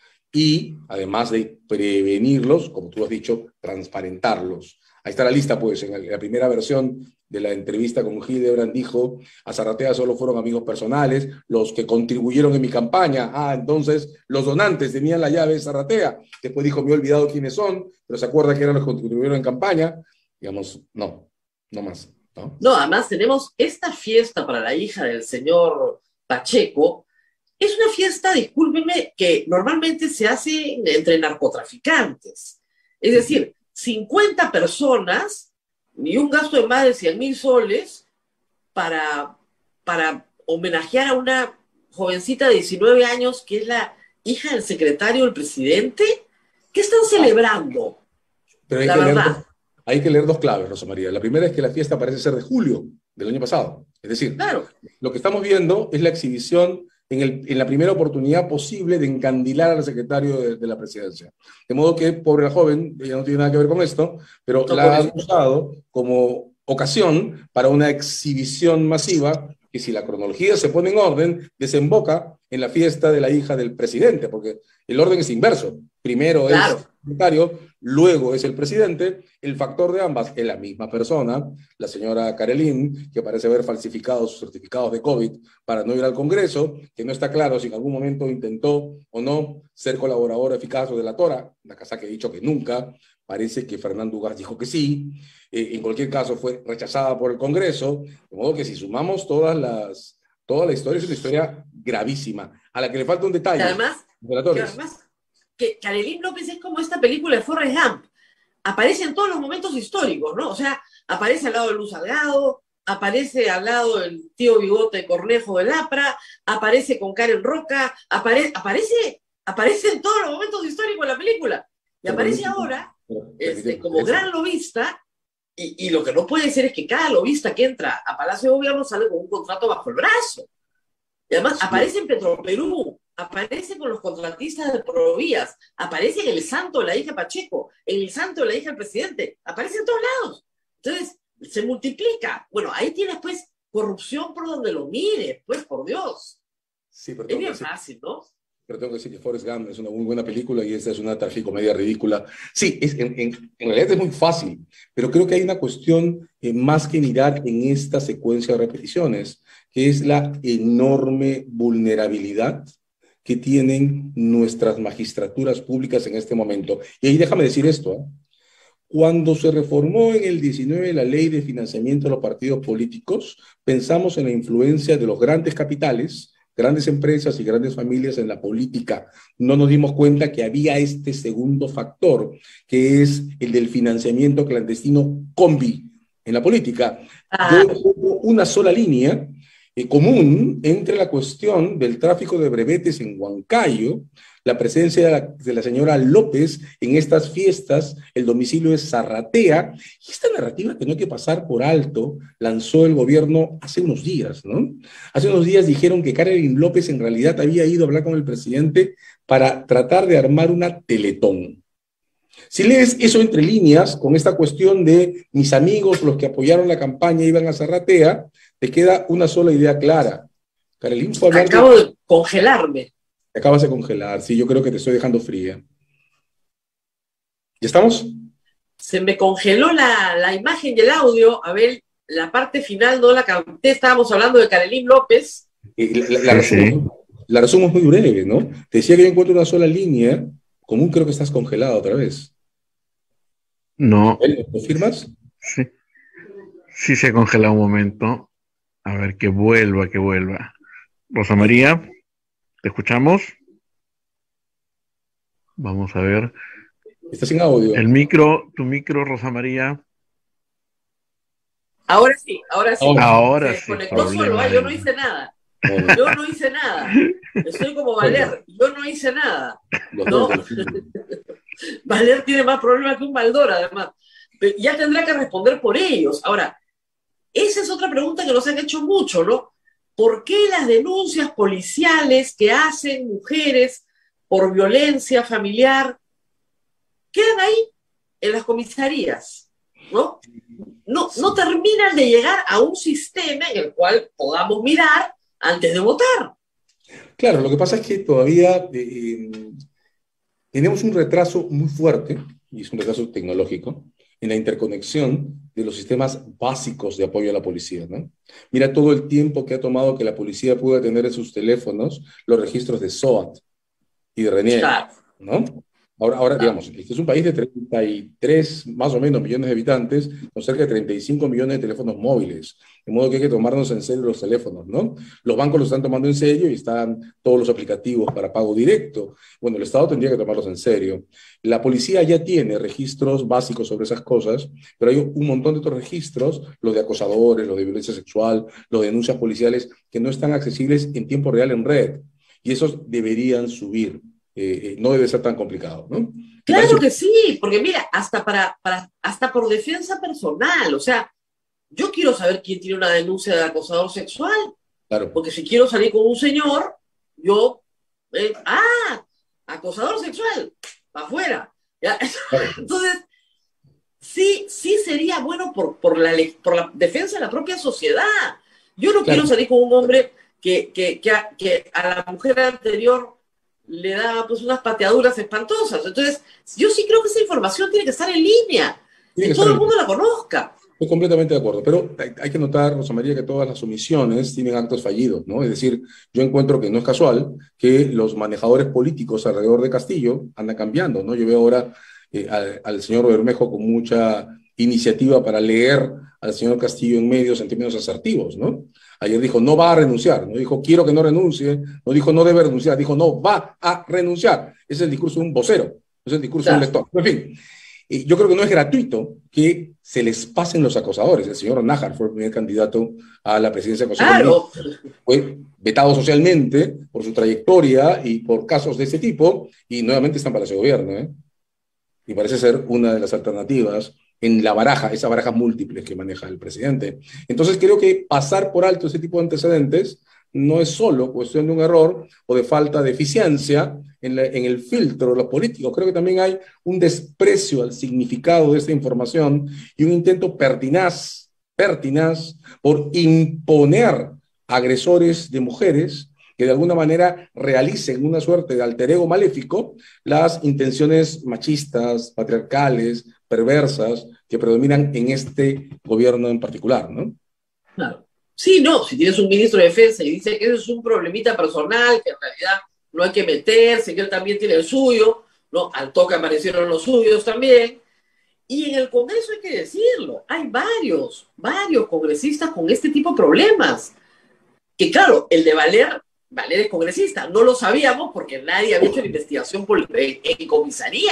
y además de prevenirlos, como tú has dicho, transparentarlos. Ahí está la lista, pues, en la primera versión de la entrevista con Hildebrand dijo, a Zarratea solo fueron amigos personales, los que contribuyeron en mi campaña. Ah, entonces los donantes tenían la llave de Zarratea. Después dijo, me he olvidado quiénes son, pero se acuerda que eran los que contribuyeron en campaña. Digamos, no, no más. ¿no? No, además tenemos esta fiesta para la hija del señor Pacheco. Es una fiesta, discúlpeme, que normalmente se hace entre narcotraficantes. Es decir, cincuenta personas y un gasto de más de cien mil soles para, para homenajear a una jovencita de diecinueve años que es la hija del secretario del presidente. ¿Qué están celebrando? Pero hay, la que leer verdad. dos, hay que leer dos claves, Rosa María. La primera es que la fiesta parece ser de julio del año pasado. Es decir, Claro. lo que estamos viendo es la exhibición en, el, en la primera oportunidad posible de encandilar al secretario de, de la presidencia. De modo que, pobre la joven, ella no tiene nada que ver con esto, pero No, la han pobrecita. usado como ocasión para una exhibición masiva que, si la cronología se pone en orden, desemboca en la fiesta de la hija del presidente, porque el orden es inverso. Primero Claro. es el secretario, luego es el presidente. El factor de ambas es la misma persona, la señora Karelin, que parece haber falsificado sus certificados de COVID para no ir al Congreso, que no está claro si en algún momento intentó o no ser colaboradora eficaz o delatora. Nakazaki ha dicho que nunca. Parece que Fernando Ugaz dijo que sí. Eh, en cualquier caso fue rechazada por el Congreso. De modo que si sumamos todas las, toda la historia, es una historia gravísima, a la que le falta un detalle. Y además, que además que Karelin López es como esta película de Forrest Gump. Aparece en todos los momentos históricos, ¿no? O sea, aparece al lado de Luz Salgado, aparece al lado del tío Bigote Cornejo de Lapra, aparece con Karen Roca, apare, aparece, aparece en todos los momentos históricos de la película. Y aparece ahora este, como gran lobista, y, y lo que no puede ser es que cada lobista que entra a Palacio de Gobierno sale con un contrato bajo el brazo. Y además sí. aparece en Petroperú, aparece con los contratistas de Provías, aparece en el santo de la hija Pacheco, en el santo de la hija del presidente, aparece en todos lados. Entonces, se multiplica. Bueno, ahí tienes pues corrupción por donde lo mires, pues por Dios. Sí, pero es bien decir, fácil, ¿no? Pero tengo que decir que Forrest Gump es una muy buena película y esta es una tragicomedia ridícula. Sí, es, en, en, en realidad es muy fácil, pero creo que hay una cuestión eh, más que mirar en esta secuencia de repeticiones, que es la enorme vulnerabilidad que tienen nuestras magistraturas públicas en este momento. Y ahí déjame decir esto, ¿eh? Cuando se reformó en el diecinueve la ley de financiamiento de los partidos políticos, pensamos en la influencia de los grandes capitales, grandes empresas y grandes familias en la política. No nos dimos cuenta que había este segundo factor, que es el del financiamiento clandestino combi en la política. Ah. Hubo una sola línea eh, común entre la cuestión del tráfico de brevetes en Huancayo, la presencia de la, de la señora López en estas fiestas, el domicilio es Zarratea, y esta narrativa que no hay que pasar por alto, lanzó el gobierno hace unos días, ¿no? Hace unos días dijeron que Karelin López en realidad había ido a hablar con el presidente para tratar de armar una teletón. Si lees eso entre líneas, con esta cuestión de mis amigos, los que apoyaron la campaña, iban a Zarratea, te queda una sola idea clara. Karelin fue a hablar Acabo de... de congelarme. Te acabas de congelar, sí, yo creo que te estoy dejando fría. ¿Ya estamos? Se me congeló la, la imagen y el audio. A ver, la parte final no la capté. Estábamos hablando de Karelin López. Eh, la, la, la, resumo, la resumo es muy breve, ¿no? Te decía que yo encuentro una sola línea común, creo que estás congelado otra vez. No. ¿Lo firmas? Sí. Sí se congela un momento. A ver, que vuelva, que vuelva. Rosa María, ¿te escuchamos? Vamos a ver. Está sin audio. El micro, tu micro, Rosa María. Ahora sí, ahora sí. Ahora Se sí, desconectó solo, ¿eh? Yo no hice nada. Yo no hice nada. Estoy como Valer, yo no hice nada. Los ¿No? dos delfines. Valer tiene más problemas que un Baldor, además. Pero ya tendrá que responder por ellos. Ahora, esa es otra pregunta que nos han hecho mucho, ¿no? ¿Por qué las denuncias policiales que hacen mujeres por violencia familiar quedan ahí en las comisarías? ¿No? No, no terminan de llegar a un sistema en el cual podamos mirar antes de votar. Claro, lo que pasa es que todavía eh, tenemos un retraso muy fuerte, y es un retraso tecnológico, en la interconexión de los sistemas básicos de apoyo a la policía, ¿no? Mira todo el tiempo que ha tomado que la policía pueda tener en sus teléfonos los registros de SOAT y de RENIEC, Claro. ¿no? Ahora, ahora, digamos, este es un país de treinta y tres, más o menos, millones de habitantes, con cerca de treinta y cinco millones de teléfonos móviles. De modo que hay que tomarnos en serio los teléfonos, ¿no? Los bancos los están tomando en serio y están todos los aplicativos para pago directo. Bueno, el Estado tendría que tomarlos en serio. La policía ya tiene registros básicos sobre esas cosas, pero hay un montón de otros registros, los de acosadores, los de violencia sexual, los de denuncias policiales, que no están accesibles en tiempo real en red. Y esos deberían subir. Eh, eh, no debe ser tan complicado, ¿no? Claro que sí, porque mira, hasta, para, para, hasta por defensa personal, o sea, yo quiero saber quién tiene una denuncia de acosador sexual, Claro. porque si quiero salir con un señor, yo, eh, ah, acosador sexual, para afuera. ¿Ya? Claro. Entonces, sí, sí sería bueno por, por, la, por la defensa de la propia sociedad. Yo no claro. quiero salir con un hombre que, que, que, a, que a la mujer anterior le da pues unas pateaduras espantosas. Entonces, yo sí creo que esa información tiene que estar en línea, que, que todo el mundo la conozca. Estoy completamente de acuerdo, pero hay, hay que notar, Rosa María, que todas las omisiones tienen actos fallidos, ¿no? Es decir, yo encuentro que no es casual que los manejadores políticos alrededor de Castillo andan cambiando, ¿no? Yo veo ahora eh, al, al señor Bermejo con mucha iniciativa para leer al señor Castillo en medios en términos asertivos, ¿no? Ayer dijo, no va a renunciar, no dijo, quiero que no renuncie, no dijo, no debe renunciar, dijo, no va a renunciar. Ese es el discurso de un vocero, es el discurso claro. de un lector. En fin, y yo creo que no es gratuito que se les pasen los acosadores. El señor Nájar fue el primer candidato a la presidencia de Consejo claro. Fue vetado socialmente por su trayectoria y por casos de ese tipo, y nuevamente está en Palacio de Gobierno, ¿eh? Y parece ser una de las alternativas en la baraja, esa baraja múltiple que maneja el presidente. Entonces creo que pasar por alto ese tipo de antecedentes no es solo cuestión de un error o de falta de eficiencia en, la, en el filtro de los políticos. Creo que también hay un desprecio al significado de esta información y un intento pertinaz, pertinaz por imponer agresores de mujeres que de alguna manera realicen una suerte de alter ego maléfico las intenciones machistas, patriarcales, perversas que predominan en este gobierno en particular, ¿no? Claro. Sí, no, si tienes un ministro de defensa y dice que eso es un problemita personal, que en realidad no hay que meterse, que él también tiene el suyo, ¿no? Al toque aparecieron los suyos también. Y en el Congreso hay que decirlo, hay varios, varios congresistas con este tipo de problemas. Que claro, el de Valer, Valer es congresista, no lo sabíamos porque nadie había hecho la investigación por, en, en comisaría.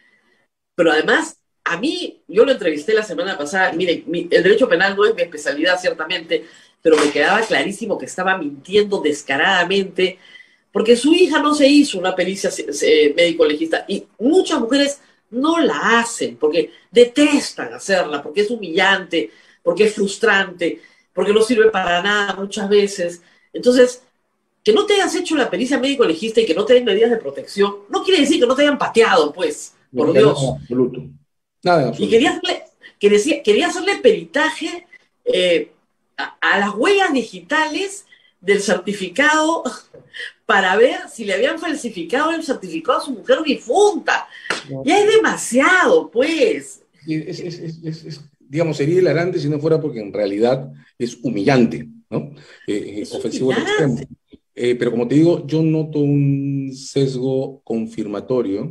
Pero además, a mí, yo lo entrevisté la semana pasada, mire, mi, el derecho penal no es mi especialidad ciertamente, pero me quedaba clarísimo que estaba mintiendo descaradamente, porque su hija no se hizo una pericia eh, médico-legista, y muchas mujeres no la hacen, porque detestan hacerla, porque es humillante, porque es frustrante, porque no sirve para nada muchas veces. Entonces, que no te hayas hecho la pericia médico-legista y que no te den medidas de protección, no quiere decir que no te hayan pateado, pues, por no, Dios. Nada, absoluto. Nada, absoluto. Y quería hacerle, que decía, quería hacerle peritaje eh, a, a las huellas digitales del certificado para ver si le habían falsificado el certificado a su mujer difunta. No. Ya es demasiado, pues. Es, es, es, es, es, digamos, sería hilarante si no fuera porque en realidad es humillante, ¿no? Eh, es ofensivo al extremo. Eh, pero como te digo, yo noto un sesgo confirmatorio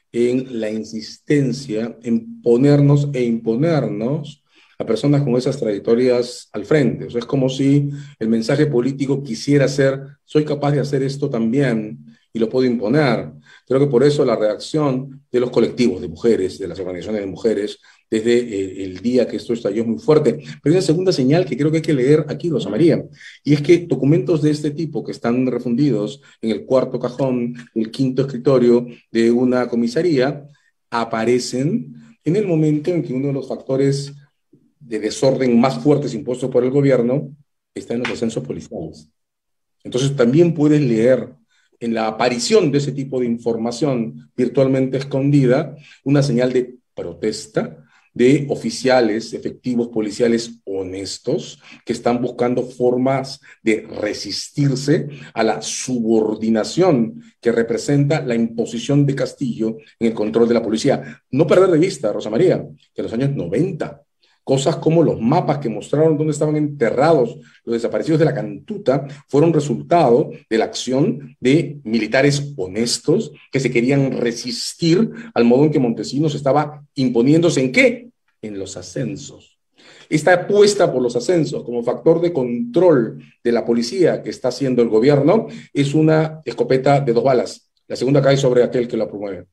en la insistencia en ponernos e imponernos a personas con esas trayectorias al frente. O sea, es como si el mensaje político quisiera ser, soy capaz de hacer esto también y lo puedo imponer. Creo que por eso la reacción de los colectivos de mujeres, de las organizaciones de mujeres, desde eh, el día que esto estalló es muy fuerte. Pero hay una segunda señal que creo que hay que leer aquí, Rosa María, y es que documentos de este tipo que están refundidos en el cuarto cajón, el quinto escritorio de una comisaría, aparecen en el momento en que uno de los factores de desorden más fuertes impuestos por el gobierno está en los ascensos policiales. Entonces también puedes leer en la aparición de ese tipo de información virtualmente escondida una señal de protesta de oficiales, efectivos policiales honestos que están buscando formas de resistirse a la subordinación que representa la imposición de Castillo en el control de la policía. No perder de vista, Rosa María, que en los años noventa, cosas como los mapas que mostraron dónde estaban enterrados los desaparecidos de la Cantuta fueron resultado de la acción de militares honestos que se querían resistir al modo en que Montesinos estaba imponiéndose ¿en qué? En los ascensos. Esta apuesta por los ascensos como factor de control de la policía que está haciendo el gobierno es una escopeta de dos balas. La segunda cae sobre aquel que la promueve.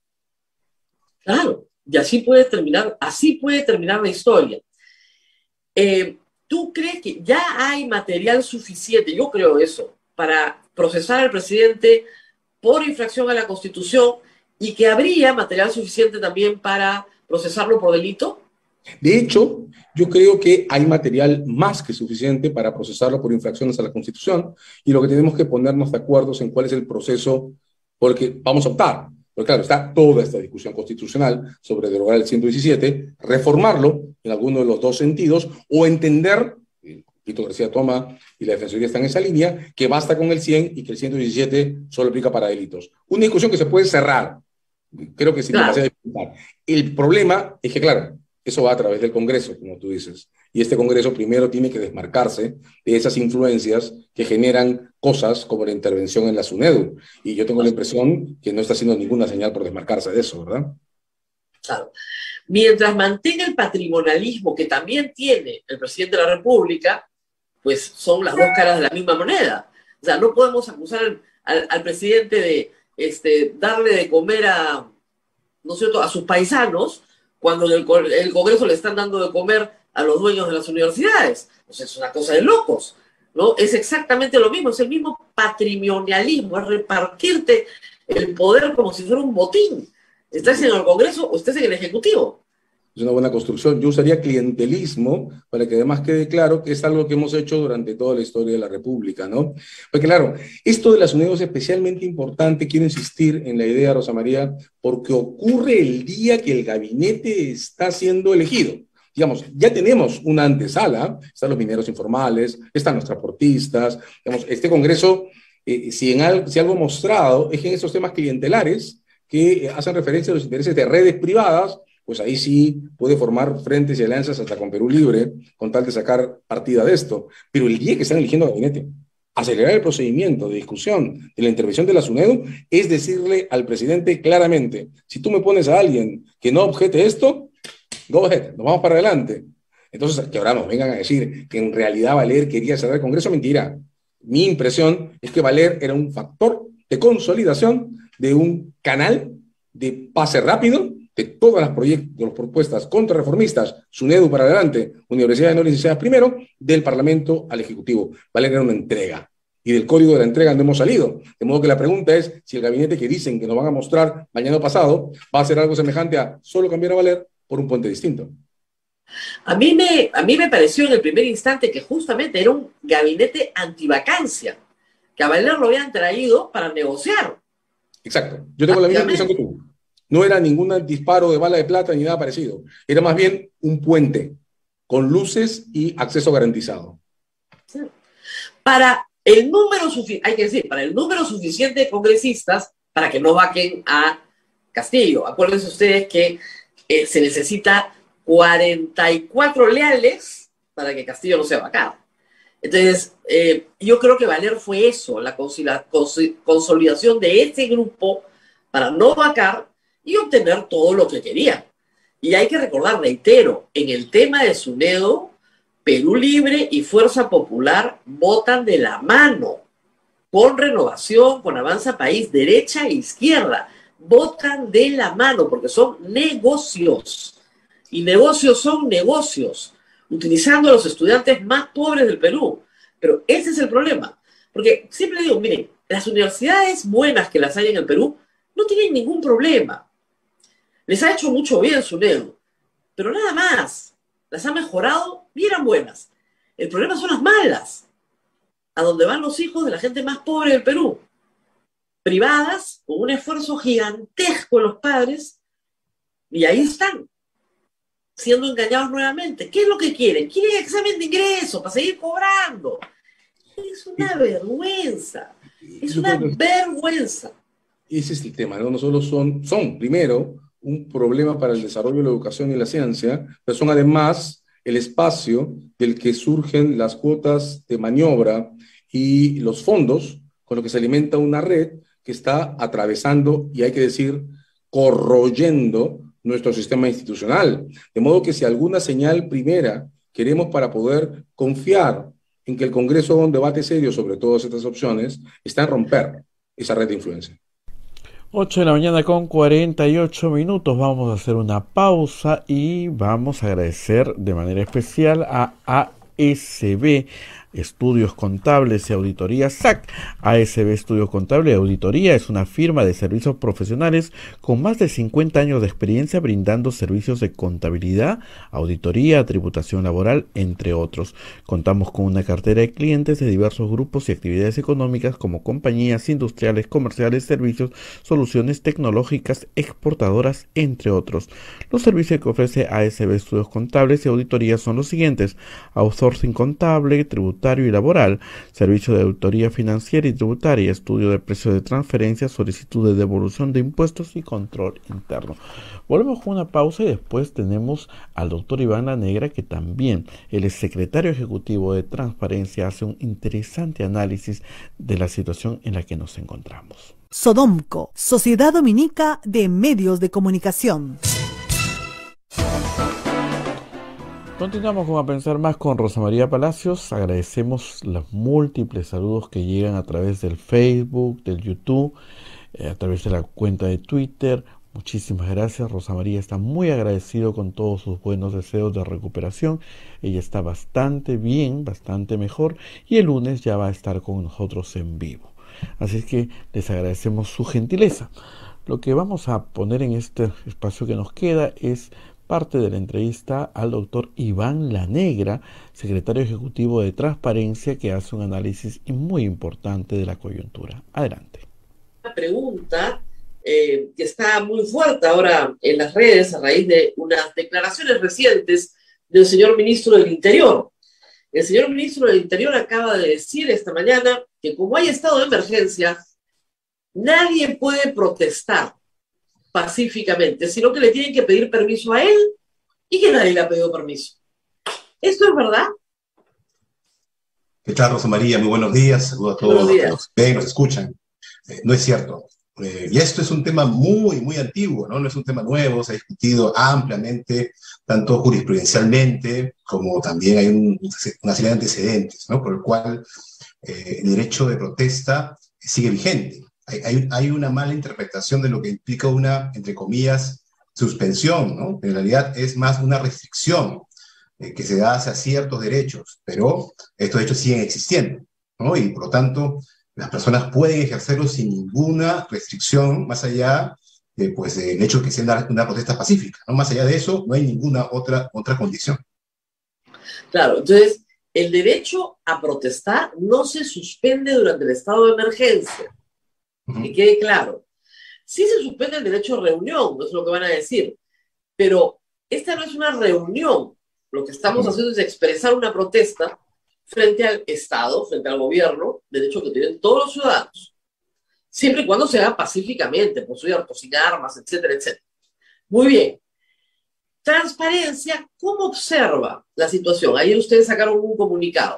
Claro. Y así puede terminar, así puede terminar la historia. Eh, ¿Tú crees que ya hay material suficiente, yo creo eso, para procesar al presidente por infracción a la Constitución y que habría material suficiente también para procesarlo por delito? De hecho, yo creo que hay material más que suficiente para procesarlo por infracciones a la Constitución y lo que tenemos que ponernos de acuerdo es en cuál es el proceso por el que vamos a optar. Porque claro, está toda esta discusión constitucional sobre derogar el ciento diecisiete, reformarlo en alguno de los dos sentidos, o entender, Tito García Toma y la Defensoría están en esa línea, que basta con el cien y que el ciento diecisiete solo aplica para delitos. Una discusión que se puede cerrar, creo que sin Claro. demasiada dificultad. El problema es que, claro, eso va a través del Congreso, como tú dices, y este Congreso primero tiene que desmarcarse de esas influencias que generan cosas como la intervención en la SUNEDU. Y yo tengo la impresión que no está haciendo ninguna señal por desmarcarse de eso, ¿verdad? Claro. Mientras mantenga el patrimonialismo que también tiene el presidente de la República, pues son las dos caras de la misma moneda. O sea, no podemos acusar al, al, al presidente de este, darle de comer a, ¿no es cierto?, a sus paisanos, cuando en el, el Congreso le están dando de comer a los dueños de las universidades. Pues es una cosa de locos, ¿no? Es exactamente lo mismo, es el mismo patrimonialismo, es repartirte el poder como si fuera un botín. Estás en el Congreso o estás en el Ejecutivo. Es una buena construcción. Yo usaría clientelismo para que además quede claro que es algo que hemos hecho durante toda la historia de la República, ¿no? Porque claro, esto de las unidades es especialmente importante, quiero insistir en la idea, Rosa María, porque ocurre el día que el gabinete está siendo elegido. Digamos, ya tenemos una antesala, están los mineros informales, están los transportistas, digamos, este Congreso, eh, si, en algo, si algo mostrado es que en esos temas clientelares que hacen referencia a los intereses de redes privadas, pues ahí sí puede formar frentes y alianzas hasta con Perú Libre, con tal de sacar partida de esto. Pero el día que están eligiendo gabinete, acelerar el procedimiento de discusión de la intervención de la SUNEDU es decirle al presidente claramente, si tú me pones a alguien que no objete esto, go ahead, nos vamos para adelante. Entonces, que ahora nos vengan a decir que en realidad Valer quería cerrar el Congreso, mentira. Mi impresión es que Valer era un factor de consolidación de un canal de pase rápido de todas las proyectos, las propuestas contrarreformistas, SUNEDU para adelante, universidades no licenciadas primero, del Parlamento al Ejecutivo. Valer era una entrega. Y del código de la entrega no hemos salido. De modo que la pregunta es si el gabinete que dicen que nos van a mostrar mañana pasado va a hacer algo semejante a solo cambiar a Valer por un puente distinto. A mí me, a mí me pareció en el primer instante que justamente era un gabinete antivacancia, que a Valer lo habían traído para negociar. Exacto. Yo tengo la misma impresión que tú. No era ningún disparo de bala de plata ni nada parecido. Era más bien un puente con luces y acceso garantizado. Sí. Para el número suficiente, hay que decir, para el número suficiente de congresistas para que no vaquen a Castillo. Acuérdense ustedes que eh, se necesita cuarenta y cuatro leales para que Castillo no sea vacado. Entonces, eh, yo creo que Valer fue eso, la consolidación de ese grupo para no vacar y obtener todo lo que quería. Y hay que recordar, reitero, en el tema de SUNEDU, Perú Libre y Fuerza Popular votan de la mano, con Renovación, con Avanza País, derecha e izquierda, votan de la mano porque son negocios. Y negocios son negocios, utilizando a los estudiantes más pobres del Perú. Pero ese es el problema. Porque siempre digo, miren, las universidades buenas que las hay en el Perú no tienen ningún problema. Les ha hecho mucho bien SUNEDU, pero nada más. Las ha mejorado y eran buenas. El problema son las malas, a donde van los hijos de la gente más pobre del Perú. Privadas, con un esfuerzo gigantesco de los padres, y ahí están, siendo engañados nuevamente. ¿Qué es lo que quieren? Quieren examen de ingreso para seguir cobrando. Es una vergüenza. Es una vergüenza. Ese es el tema, ¿no? No solo son, son, primero, un problema para el desarrollo de la educación y la ciencia, pero son además el espacio del que surgen las cuotas de maniobra y los fondos con los que se alimenta una red que está atravesando, y hay que decir, corroyendo nuestro sistema institucional. De modo que si alguna señal primera queremos para poder confiar en que el Congreso haga un debate serio sobre todas estas opciones, está en romper esa red de influencia. ocho de la mañana con cuarenta y ocho minutos. Vamos a hacer una pausa y vamos a agradecer de manera especial a A S B Estudios Contables y Auditoría S A C. A S B Estudios Contables y Auditoría es una firma de servicios profesionales con más de cincuenta años de experiencia brindando servicios de contabilidad, auditoría, tributación laboral, entre otros. Contamos con una cartera de clientes de diversos grupos y actividades económicas como compañías industriales, comerciales, servicios, soluciones tecnológicas, exportadoras, entre otros. Los servicios que ofrece A S B Estudios Contables y Auditoría son los siguientes: outsourcing contable, tributación y laboral, servicio de auditoría financiera y tributaria, estudio de precios de transferencia, solicitud de devolución de impuestos y control interno. Volvemos con una pausa y después tenemos al doctor Iván La Negra, que también él es secretario ejecutivo de Transparencia, hace un interesante análisis de la situación en la que nos encontramos. Sodomco, Sociedad Dominica de Medios de Comunicación. Continuamos con A Pensar Más con Rosa María Palacios. Agradecemos los múltiples saludos que llegan a través del Facebook, del YouTube, eh, a través de la cuenta de Twitter. Muchísimas gracias. Rosa María está muy agradecido con todos sus buenos deseos de recuperación. Ella está bastante bien, bastante mejor, y el lunes ya va a estar con nosotros en vivo. Así es que les agradecemos su gentileza. Lo que vamos a poner en este espacio que nos queda es parte de la entrevista al doctor Iván La Negra, secretario ejecutivo de Transparencia, que hace un análisis muy importante de la coyuntura. Adelante. Una pregunta eh, que está muy fuerte ahora en las redes a raíz de unas declaraciones recientes del señor ministro del Interior. El señor ministro del Interior acaba de decir esta mañana que como hay estado de emergencia, nadie puede protestar pacíficamente, sino que le tienen que pedir permiso a él y que nadie le ha pedido permiso. ¿Esto es verdad? ¿Qué tal, Rosa María? Muy buenos días. Saludos a todos los que nos ven, nos escuchan. Eh, no es cierto. Eh, y esto es un tema muy, muy antiguo, ¿no? No es un tema nuevo, se ha discutido ampliamente, tanto jurisprudencialmente, como también hay un, una serie de antecedentes, ¿no? Por el cual eh, el derecho de protesta sigue vigente. Hay, hay, hay una mala interpretación de lo que implica una, entre comillas, suspensión, ¿no? En realidad es más una restricción eh, que se da hacia ciertos derechos, pero estos derechos siguen existiendo, ¿no? Y por lo tanto, las personas pueden ejercerlos sin ninguna restricción, más allá de, pues, del hecho de que sea una, una protesta pacífica, ¿no? Más allá de eso, no hay ninguna otra, otra condición. Claro, entonces, el derecho a protestar no se suspende durante el estado de emergencia. Que quede claro. Sí se suspende el derecho a reunión, no es lo que van a decir, pero esta no es una reunión. Lo que estamos haciendo es expresar una protesta frente al Estado, frente al gobierno, derecho que tienen todos los ciudadanos, siempre y cuando se haga pacíficamente, por cierto, sin armas, etcétera, etcétera. Muy bien. Transparencia, ¿cómo observa la situación? Ayer ustedes sacaron un comunicado.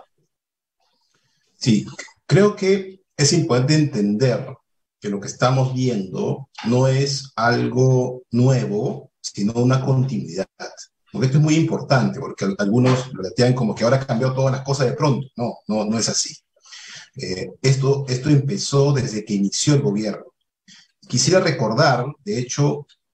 Sí, creo que es importante entender que lo que estamos viendo no es algo nuevo, sino una continuidad. Porque esto es muy importante, porque algunos lo plantean como que ahora ha cambiado todas las cosas de pronto. No, no, no es así. Eh, esto, esto empezó desde que inició el gobierno. Quisiera recordar, de hecho,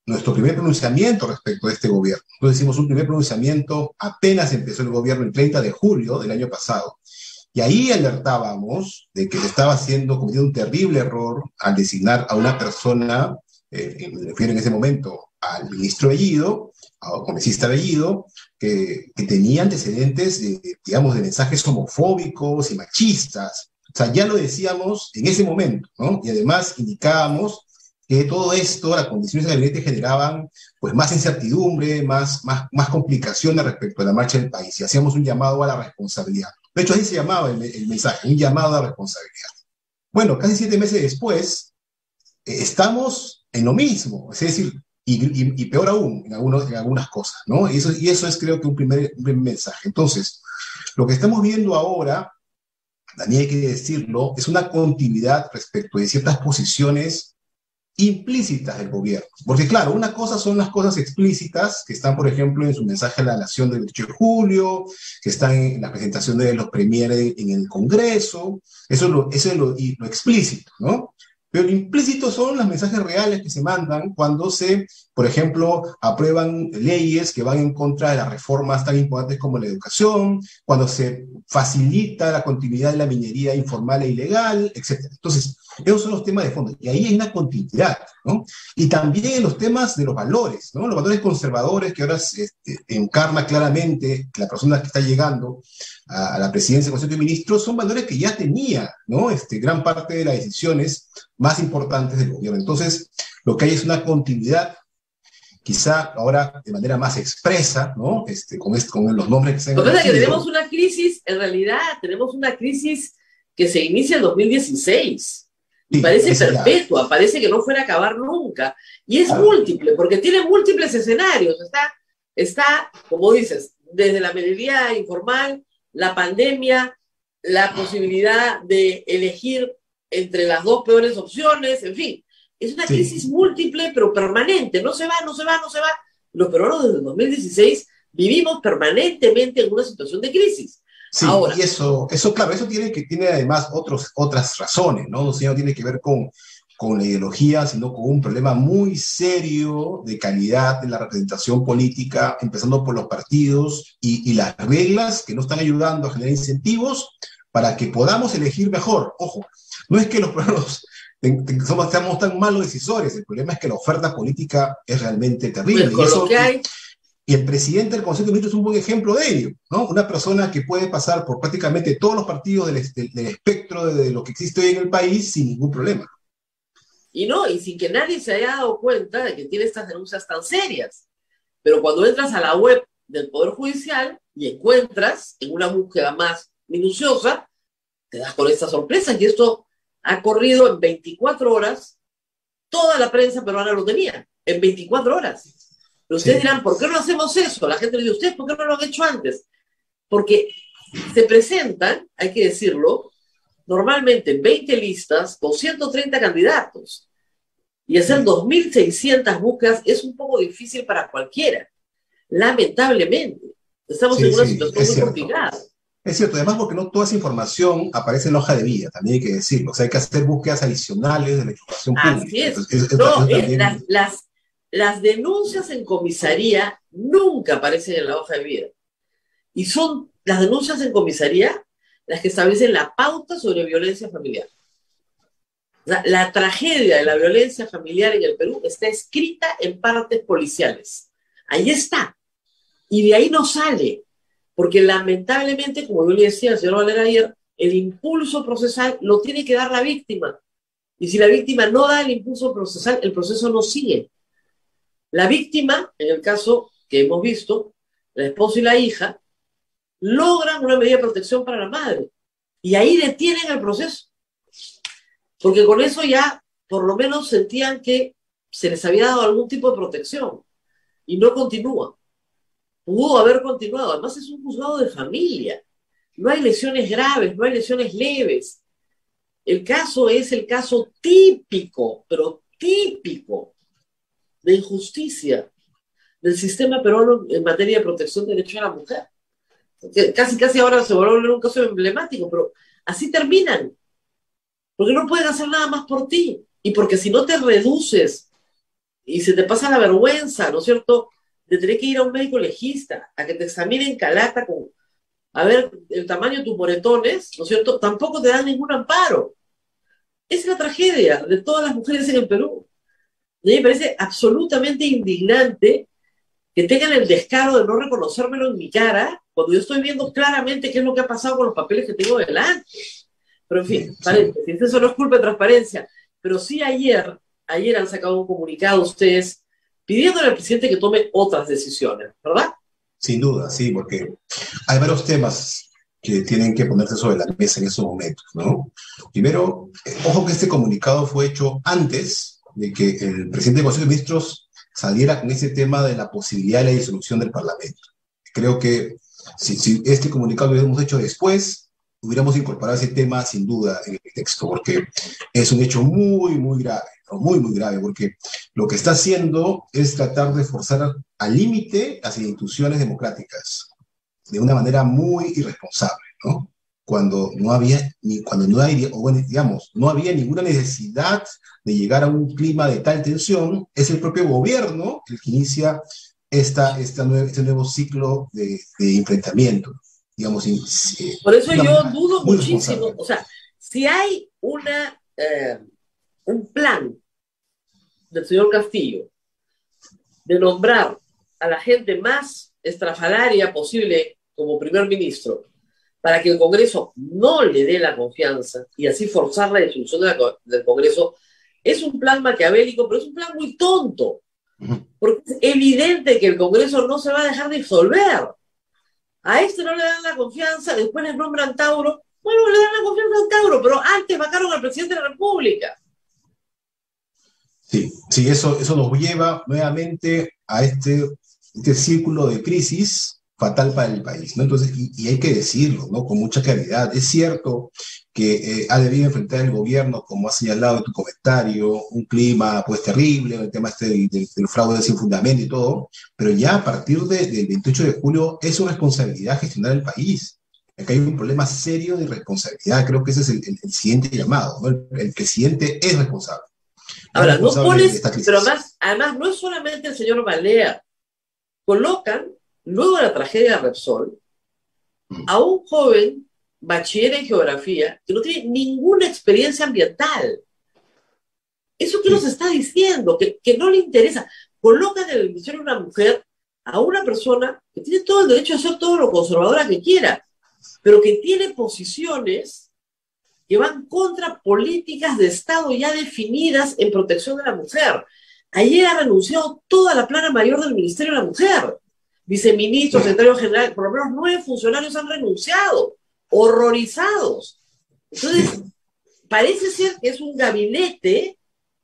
nuestro primer pronunciamiento respecto a este gobierno. Nosotros hicimos un primer pronunciamiento apenas empezó el gobierno el treinta de julio del año pasado. Y ahí alertábamos de que se estaba haciendo, cometiendo un terrible error al designar a una persona, eh, me refiero en ese momento al ministro Bellido, al congresista Bellido, que, que tenía antecedentes, de, digamos, de mensajes homofóbicos y machistas. O sea, ya lo decíamos en ese momento, ¿no? Y además indicábamos que todo esto, las condiciones del gabinete generaban pues más incertidumbre, más, más, más complicaciones respecto a la marcha del país, y hacíamos un llamado a la responsabilidad. De hecho, así se llamaba el, el mensaje, un llamado a la responsabilidad. Bueno, casi siete meses después, eh, estamos en lo mismo, es decir, y, y, y peor aún, en, algunos, en algunas cosas, ¿no? Y eso, y eso es, creo que, un primer, un primer mensaje. Entonces, lo que estamos viendo ahora, también hay que decirlo, es una continuidad respecto de ciertas posiciones implícitas del gobierno. Porque claro, una cosa son las cosas explícitas, que están, por ejemplo, en su mensaje a la nación del veintiocho de julio, que están en la presentación de los premieres en el Congreso, eso es lo, eso es lo, y lo explícito, ¿no? Pero lo implícito son los mensajes reales que se mandan cuando se, por ejemplo, aprueban leyes que van en contra de las reformas tan importantes como la educación, cuando se facilita la continuidad de la minería informal e ilegal, etcétera. Entonces, esos son los temas de fondo. Y ahí hay una continuidad, ¿no? Y también en los temas de los valores, ¿no? Los valores conservadores que ahora se este, encarna claramente la persona que está llegando a, a la presidencia del Consejo de Ministros, son valores que ya tenía, ¿no? Este, gran parte de las decisiones más importantes del gobierno. Entonces, lo que hay es una continuidad, quizá ahora de manera más expresa, ¿no? Este, con, este, con los nombres que se han Lo que pasa es que elegido. tenemos una crisis, en realidad, tenemos una crisis que se inicia en dos mil dieciséis. Y Sí, parece esa es la- perpetua, parece que no fuera a acabar nunca. Y es Claro. múltiple, porque tiene múltiples escenarios. Está, está, como dices, desde la minería informal, la pandemia, la posibilidad de elegir entre las dos peores opciones, en fin. Es una Sí. crisis múltiple, pero permanente. No se va, no se va, no se va. Los peruanos desde el dos mil dieciséis vivimos permanentemente en una situación de crisis. Sí, Ahora. y eso, eso, claro, eso tiene, que, tiene además otros, otras razones, ¿no? O sea, no tiene que ver con, con la ideología, sino con un problema muy serio de calidad en la representación política, empezando por los partidos y, y las reglas que no están ayudando a generar incentivos para que podamos elegir mejor. Ojo, no es que los peruanos ten- ten- somos, seamos tan malos decisores, el problema es que la oferta política es realmente terrible. Pues, con y eso, lo que hay, y el presidente del Consejo de Ministros es un buen ejemplo de ello, ¿no? Una persona que puede pasar por prácticamente todos los partidos del, del- del espectro de, de lo que existe hoy en el país sin ningún problema. y no, y sin que nadie se haya dado cuenta de que tiene estas denuncias tan serias. Pero cuando entras a la web del Poder Judicial y encuentras, en una búsqueda más minuciosa, te das con estas sorpresas, y esto ha corrido en veinticuatro horas, toda la prensa peruana lo tenía, en veinticuatro horas. Pero ustedes Sí. dirán, ¿por qué no hacemos eso? La gente le dice, ¿ustedes por qué no lo han hecho antes? Porque se presentan, hay que decirlo, normalmente veinte listas con ciento treinta candidatos. Y hacer Sí. dos mil seiscientas búsquedas es un poco difícil para cualquiera. Lamentablemente. Estamos Sí, en una sí, situación es muy cierto. complicada. Es cierto, además porque no toda esa información aparece en la hoja de vida, también hay que decirlo. O sea, hay que hacer búsquedas adicionales de la información Así pública. es. Entonces, eso- No, eso es- también- las, las, las denuncias en comisaría nunca aparecen en la hoja de vida. Y son las denuncias en comisaría las que establecen la pauta sobre violencia familiar. O sea, la tragedia de la violencia familiar en el Perú está escrita en partes policiales. Ahí está. Y de ahí no sale. Porque lamentablemente, como yo le decía al señor Valera ayer, el impulso procesal lo tiene que dar la víctima. Y si la víctima no da el impulso procesal, el proceso no sigue. La víctima, en el caso que hemos visto, la esposa y la hija, logran una medida de protección para la madre. Y ahí detienen el proceso. Porque con eso ya, por lo menos, sentían que se les había dado algún tipo de protección. Y no continúa. Pudo haber continuado. Además, es un juzgado de familia. No hay lesiones graves, no hay lesiones leves. El caso es el caso típico, pero típico, de injusticia del sistema peruano en materia de protección de derechos de la mujer. Que casi, casi ahora se vuelve un caso emblemático, pero así terminan. Porque no pueden hacer nada más por ti. Y porque si no te reduces y se te pasa la vergüenza, ¿no es cierto?, de tener que ir a un médico legista, a que te examinen calata con, a ver el tamaño de tus moretones, ¿no es cierto?, tampoco te dan ningún amparo. Esa es la tragedia de todas las mujeres en el Perú. Y a mí me parece absolutamente indignante que tengan el descaro de no reconocérmelo en mi cara, cuando yo estoy viendo claramente qué es lo que ha pasado con los papeles que tengo delante. Pero en fin, sí, paréntesis, sí. Eso no es culpa de transparencia. Pero sí ayer, ayer han sacado un comunicado ustedes pidiéndole al presidente que tome otras decisiones, ¿verdad? Sin duda, sí, porque hay varios temas que tienen que ponerse sobre la mesa en esos momentos, ¿no? Primero, eh, ojo que este comunicado fue hecho antes de que el presidente del Consejo de Ministros saliera con ese tema de la posibilidad de la disolución del Parlamento. Creo que si, si este comunicado lo hubiéramos hecho después, hubiéramos incorporado ese tema sin duda en el texto, porque es un hecho muy, muy grave, ¿no? Muy, muy grave, porque lo que está haciendo es tratar de forzar al límite las instituciones democráticas de una manera muy irresponsable, ¿no? Cuando no había, ni, cuando no hay, o bueno, digamos, no había ninguna necesidad de llegar a un clima de tal tensión, es el propio gobierno el que inicia esta, esta nueva, este nuevo ciclo de, de enfrentamiento. Digamos, eh, por eso yo dudo muchísimo, o sea, si hay una, eh, un plan del señor Castillo de nombrar a la gente más estrafalaria posible como primer ministro, para que el Congreso no le dé la confianza y así forzar la disolución de la, del Congreso, es un plan maquiavélico, pero es un plan muy tonto, porque es evidente que el Congreso no se va a dejar disolver. A este no le dan la confianza, después les nombran Tauro, bueno, le dan la confianza a Tauro, pero antes vacaron al presidente de la República. Sí, sí, eso, eso nos lleva nuevamente a este, este círculo de crisis fatal para el país, ¿no? Entonces, y, y hay que decirlo, ¿no? Con mucha claridad. Es cierto que eh, ha debido enfrentar el gobierno, como has señalado en tu comentario, un clima pues terrible, el tema este del, del, del fraude sin fundamento y todo, pero ya a partir de, del veintiocho de julio es su responsabilidad gestionar el país. Acá hay un problema serio de responsabilidad, creo que ese es el, el, el siguiente llamado, ¿no? El, el presidente es responsable. Ahora, no pones, pero además, además no es solamente el señor Balea, colocan luego de la tragedia de Repsol, a un joven bachiller en geografía que no tiene ninguna experiencia ambiental. ¿Eso qué sí. nos está diciendo? Que, que no le interesa. Colocan en el ministerio de una mujer a una persona que tiene todo el derecho a hacer todo lo conservadora que quiera, pero que tiene posiciones que van contra políticas de Estado ya definidas en protección de la mujer. Ayer ha renunciado toda la plana mayor del Ministerio de la Mujer. Viceministro, secretario general, por lo menos nueve funcionarios han renunciado, horrorizados. Entonces, parece ser que es un gabinete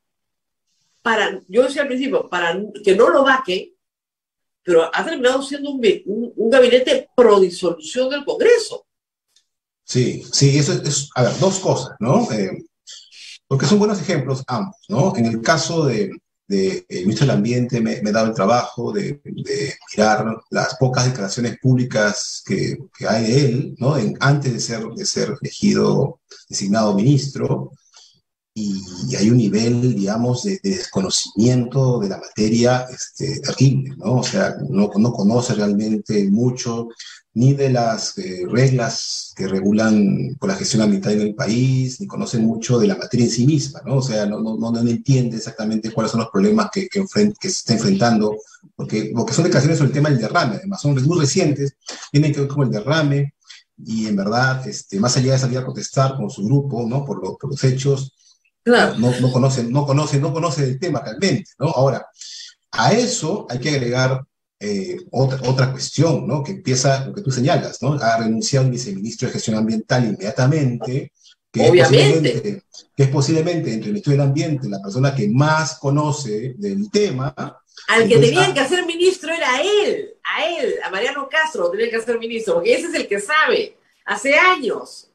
para, yo decía al principio, para que no lo vaquen, pero ha terminado siendo un, un, un gabinete pro disolución del Congreso. Sí, sí, eso es, es a ver, dos cosas, ¿no? Eh, porque son buenos ejemplos ambos, ¿no? En el caso de del de, ministro del Ambiente me, me he dado el trabajo de, de mirar las pocas declaraciones públicas que, que hay de él, ¿no? En, antes de ser, de ser elegido, designado ministro, y, y hay un nivel, digamos, de, de desconocimiento de la materia este, terrible, ¿no? O sea, no, no conoce realmente mucho ni de las eh, reglas que regulan por la gestión ambiental en el país, ni conoce mucho de la materia en sí misma, ¿no? O sea, no, no, no entiende exactamente cuáles son los problemas que, que, enfrent, que se está enfrentando, porque lo que son declaraciones sobre el tema del derrame, además, son muy recientes, tienen que ver con el derrame, y en verdad, este, más allá de salir a protestar con su grupo, ¿no? Por, lo, por los hechos, claro. no, no conocen, no conocen, no conocen el tema realmente, ¿no? Ahora, a eso hay que agregar Eh, otra, otra cuestión, ¿no? Que empieza lo que tú señalas, ¿no? Ha renunciado el viceministro de Gestión Ambiental inmediatamente, que Obviamente. Es posiblemente, que es posiblemente entre el Ministerio del Ambiente la persona que más conoce del tema. Al Entonces, que tenían ah, que hacer ministro era él, a él, a Mariano Castro lo tenían que hacer ministro, porque ese es el que sabe, hace años.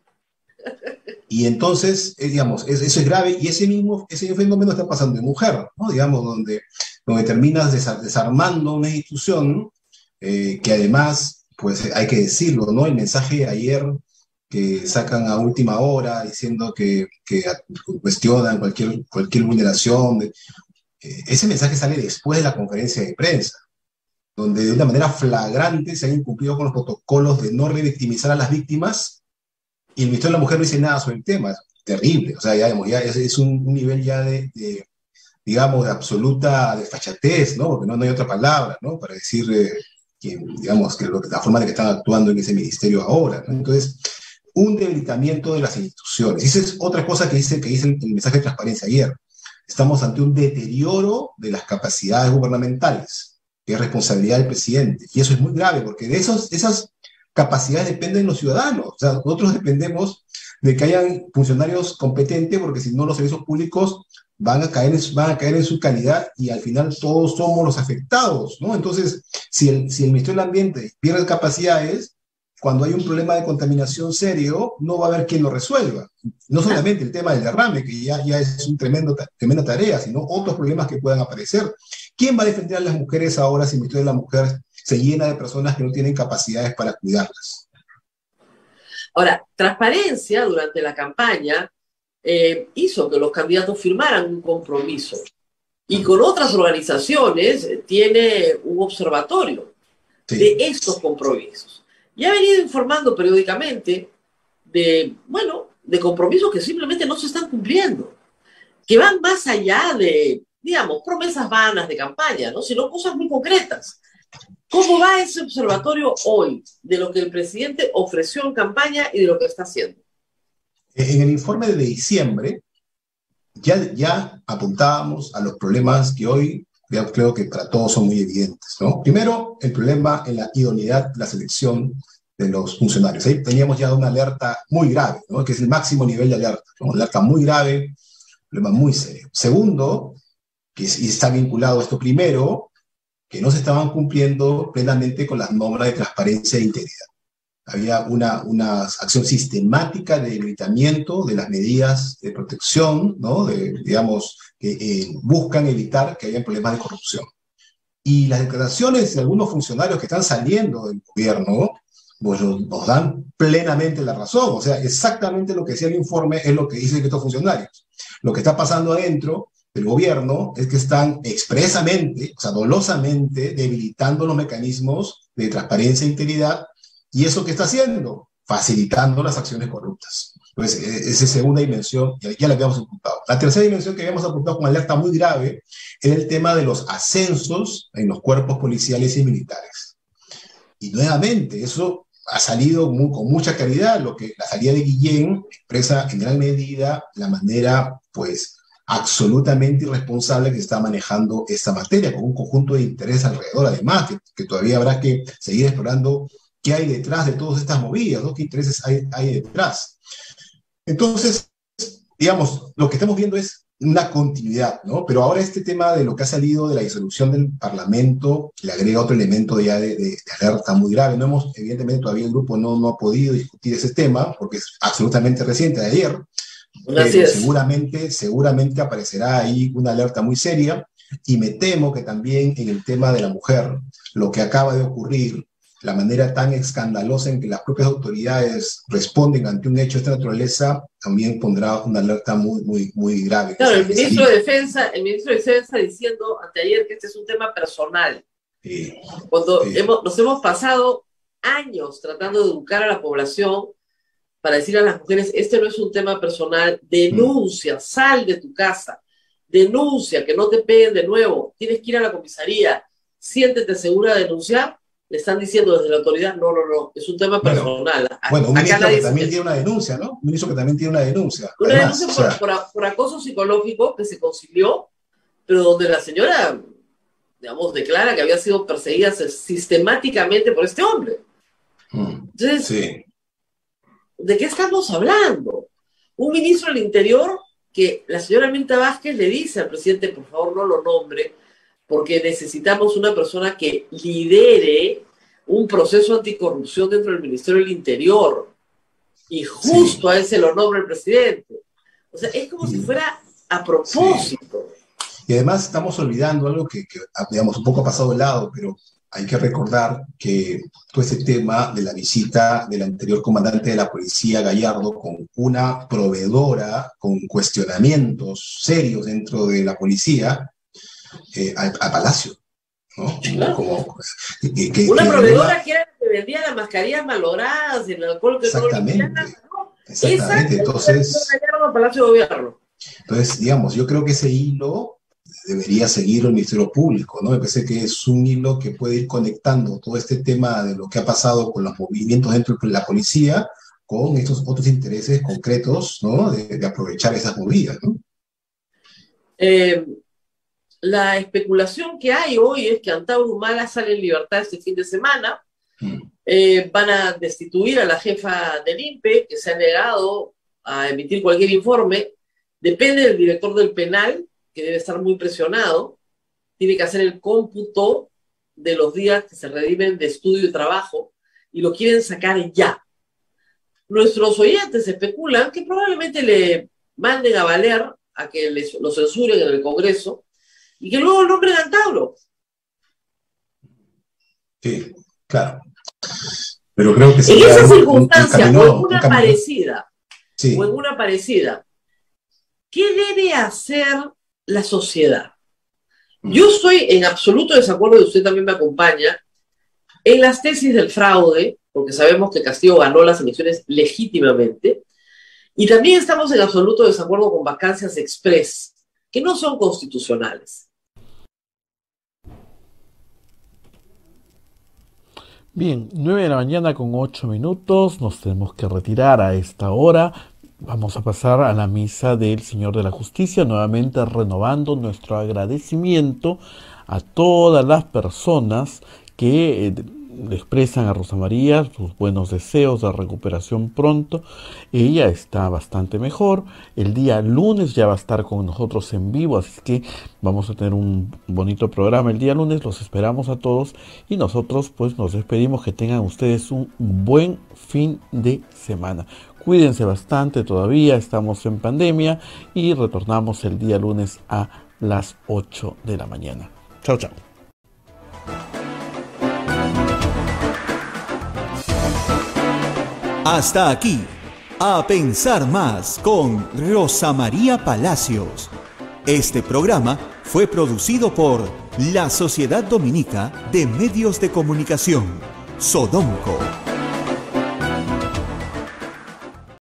Y entonces, eh, digamos, es, eso es grave, y ese mismo, ese fenómeno está pasando en mujer, ¿no? Digamos, donde donde terminas desarmando una institución eh, que además, pues hay que decirlo, ¿no? El mensaje ayer que sacan a última hora diciendo que, que cuestionan cualquier, cualquier vulneración, de, eh, ese mensaje sale después de la conferencia de prensa, donde de una manera flagrante se han incumplido con los protocolos de no revictimizar a las víctimas, y el Ministerio de la Mujer no dice nada sobre el tema. Es terrible, o sea, ya, digamos, ya es, es un, un nivel ya de, de, digamos, de absoluta desfachatez, ¿no? Porque no, no hay otra palabra, ¿no? Para decir, eh, que, digamos, que lo, la forma en que están actuando en ese ministerio ahora, ¿no? Entonces, un debilitamiento de las instituciones. Y esa es otra cosa que dice, que dice el, el mensaje de transparencia ayer. Estamos ante un deterioro de las capacidades gubernamentales, que es responsabilidad del presidente. Y eso es muy grave, porque de esos, esas capacidades dependen los ciudadanos. O sea, nosotros dependemos de que hayan funcionarios competentes, porque si no los servicios públicos van a caer, van a caer en su calidad y al final todos somos los afectados, ¿no? Entonces, si el, si el Ministerio del Ambiente pierde capacidades, cuando hay un problema de contaminación serio, no va a haber quien lo resuelva. No solamente el tema del derrame, que ya, ya es una tremendo, tremenda tarea, sino otros problemas que puedan aparecer. ¿Quién va a defender a las mujeres ahora si el Ministerio de la Mujer se llena de personas que no tienen capacidades para cuidarlas? Ahora, transparencia durante la campaña eh, hizo que los candidatos firmaran un compromiso. Y con otras organizaciones eh, tiene un observatorio sí. de estos compromisos. Y ha venido informando periódicamente de, bueno, de compromisos que simplemente no se están cumpliendo, que van más allá de, digamos, promesas vanas de campaña, ¿no? Sino cosas muy concretas. ¿Cómo va ese observatorio hoy de lo que el presidente ofreció en campaña y de lo que está haciendo? En el informe de diciembre ya, ya apuntábamos a los problemas que hoy ya creo que para todos son muy evidentes, ¿no? Primero, el problema en la idoneidad de la selección de los funcionarios. Ahí teníamos ya una alerta muy grave, ¿no? Que es el máximo nivel de alerta, ¿no? Una alerta muy grave, problema muy serio. Segundo, que es, y está vinculado a esto primero, que no se estaban cumpliendo plenamente con las normas de transparencia e integridad. Había una, una acción sistemática de debilitamiento de las medidas de protección, ¿no? De, digamos, que eh, buscan evitar que haya problemas de corrupción. Y las declaraciones de algunos funcionarios que están saliendo del gobierno, pues nos dan plenamente la razón. O sea, exactamente lo que decía el informe es lo que dicen estos funcionarios. Lo que está pasando adentro del gobierno es que están expresamente, o sea, dolosamente, debilitando los mecanismos de transparencia e integridad. ¿Y eso qué está haciendo? Facilitando las acciones corruptas. Entonces, esa es la segunda dimensión, y ya la habíamos apuntado. La tercera dimensión que habíamos apuntado con alerta muy grave era el tema de los ascensos en los cuerpos policiales y militares. Y nuevamente, eso ha salido muy, con mucha claridad. Lo que la salida de Guillén expresa en gran medida la manera, pues, absolutamente irresponsable que está manejando esta materia, con un conjunto de intereses alrededor, además, que, que todavía habrá que seguir explorando qué hay detrás de todas estas movidas, ¿no? ¿Qué intereses hay, hay detrás? Entonces, digamos, lo que estamos viendo es una continuidad, ¿no? Pero ahora este tema de lo que ha salido de la disolución del Parlamento le agrega otro elemento ya de, de, de alerta muy grave. No hemos, evidentemente, todavía el grupo no, no ha podido discutir ese tema, porque es absolutamente reciente, de ayer, pero seguramente, seguramente aparecerá ahí una alerta muy seria, y me temo que también en el tema de la mujer, lo que acaba de ocurrir, la manera tan escandalosa en que las propias autoridades responden ante un hecho de esta naturaleza, también pondrá una alerta muy, muy, muy grave. Claro, el ministro de Defensa, el ministro de Defensa diciendo anteayer que este es un tema personal. Sí, Cuando sí. Hemos, nos hemos pasado años tratando de educar a la población para decir a las mujeres, este no es un tema personal, denuncia, mm. sal de tu casa, denuncia, que no te peguen de nuevo, tienes que ir a la comisaría, siéntete segura de denunciar. Le están diciendo desde la autoridad, no, no, no, es un tema personal. Bueno, bueno un ministro que también tiene una denuncia, ¿no? Un ministro que también tiene una denuncia. Una Además, denuncia por, o sea... por, por acoso psicológico que se concilió, pero donde la señora, digamos, declara que había sido perseguida sistemáticamente por este hombre. Hmm, Entonces, sí. ¿de qué estamos hablando? Un ministro del Interior que la señora Mirta Vázquez le dice al presidente, por favor, no lo nombre, porque necesitamos una persona que lidere un proceso anticorrupción dentro del Ministerio del Interior. Y justo sí. a él se lo nombra el presidente. O sea, es como sí. si fuera a propósito. Sí. Y además estamos olvidando algo que, que, digamos, un poco ha pasado de lado, pero hay que recordar que todo ese tema de la visita del anterior comandante de la policía, Gallardo, con una proveedora con cuestionamientos serios dentro de la policía, eh, a, a Palacio, ¿no? Claro. Como, que, que, una que proveedora la... que era que vendía las mascarillas malogradas, el alcohol que exactamente, no lo ¿no? exactamente. Esa, entonces, el Palacio de Gobierno. Entonces, digamos, yo creo que ese hilo debería seguir el Ministerio Público, ¿no? Me parece que es un hilo que puede ir conectando todo este tema de lo que ha pasado con los movimientos dentro de la policía con estos otros intereses concretos, ¿no? De, de aprovechar esas movidas, ¿no? Eh, la especulación que hay hoy es que Antauro Humala sale en libertad este fin de semana. Mm. Eh, van a destituir a la jefa del I N P E, que se ha negado a emitir cualquier informe. Depende del director del penal, que debe estar muy presionado. Tiene que hacer el cómputo de los días que se redimen de estudio y trabajo, y lo quieren sacar ya. Nuestros oyentes especulan que probablemente le manden a Valer a que les, lo censuren en el Congreso y que luego nombren a Antauro. Sí, claro. Pero creo que en esa circunstancia, un, un o en una parecida, sí. o en una parecida, ¿qué debe hacer la sociedad? Yo estoy en absoluto desacuerdo, y usted también me acompaña, en las tesis del fraude, porque sabemos que Castillo ganó las elecciones legítimamente, y también estamos en absoluto desacuerdo con vacancias express, que no son constitucionales. Bien, nueve de la mañana con ocho minutos, nos tenemos que retirar a esta hora. Vamos a pasar a la misa del Señor de la Justicia, nuevamente renovando nuestro agradecimiento a todas las personas que eh, le expresan a Rosa María sus buenos deseos de recuperación pronto. Ella está bastante mejor. El día lunes ya va a estar con nosotros en vivo, así que vamos a tener un bonito programa el día lunes. Los esperamos a todos y nosotros pues nos despedimos. Que tengan ustedes un buen fin de semana. Cuídense bastante, todavía estamos en pandemia y retornamos el día lunes a las ocho de la mañana. Chao, chao. Hasta aquí, A Pensar Más con Rosa María Palacios. Este programa fue producido por la Sociedad Dominica de Medios de Comunicación, Sodomco.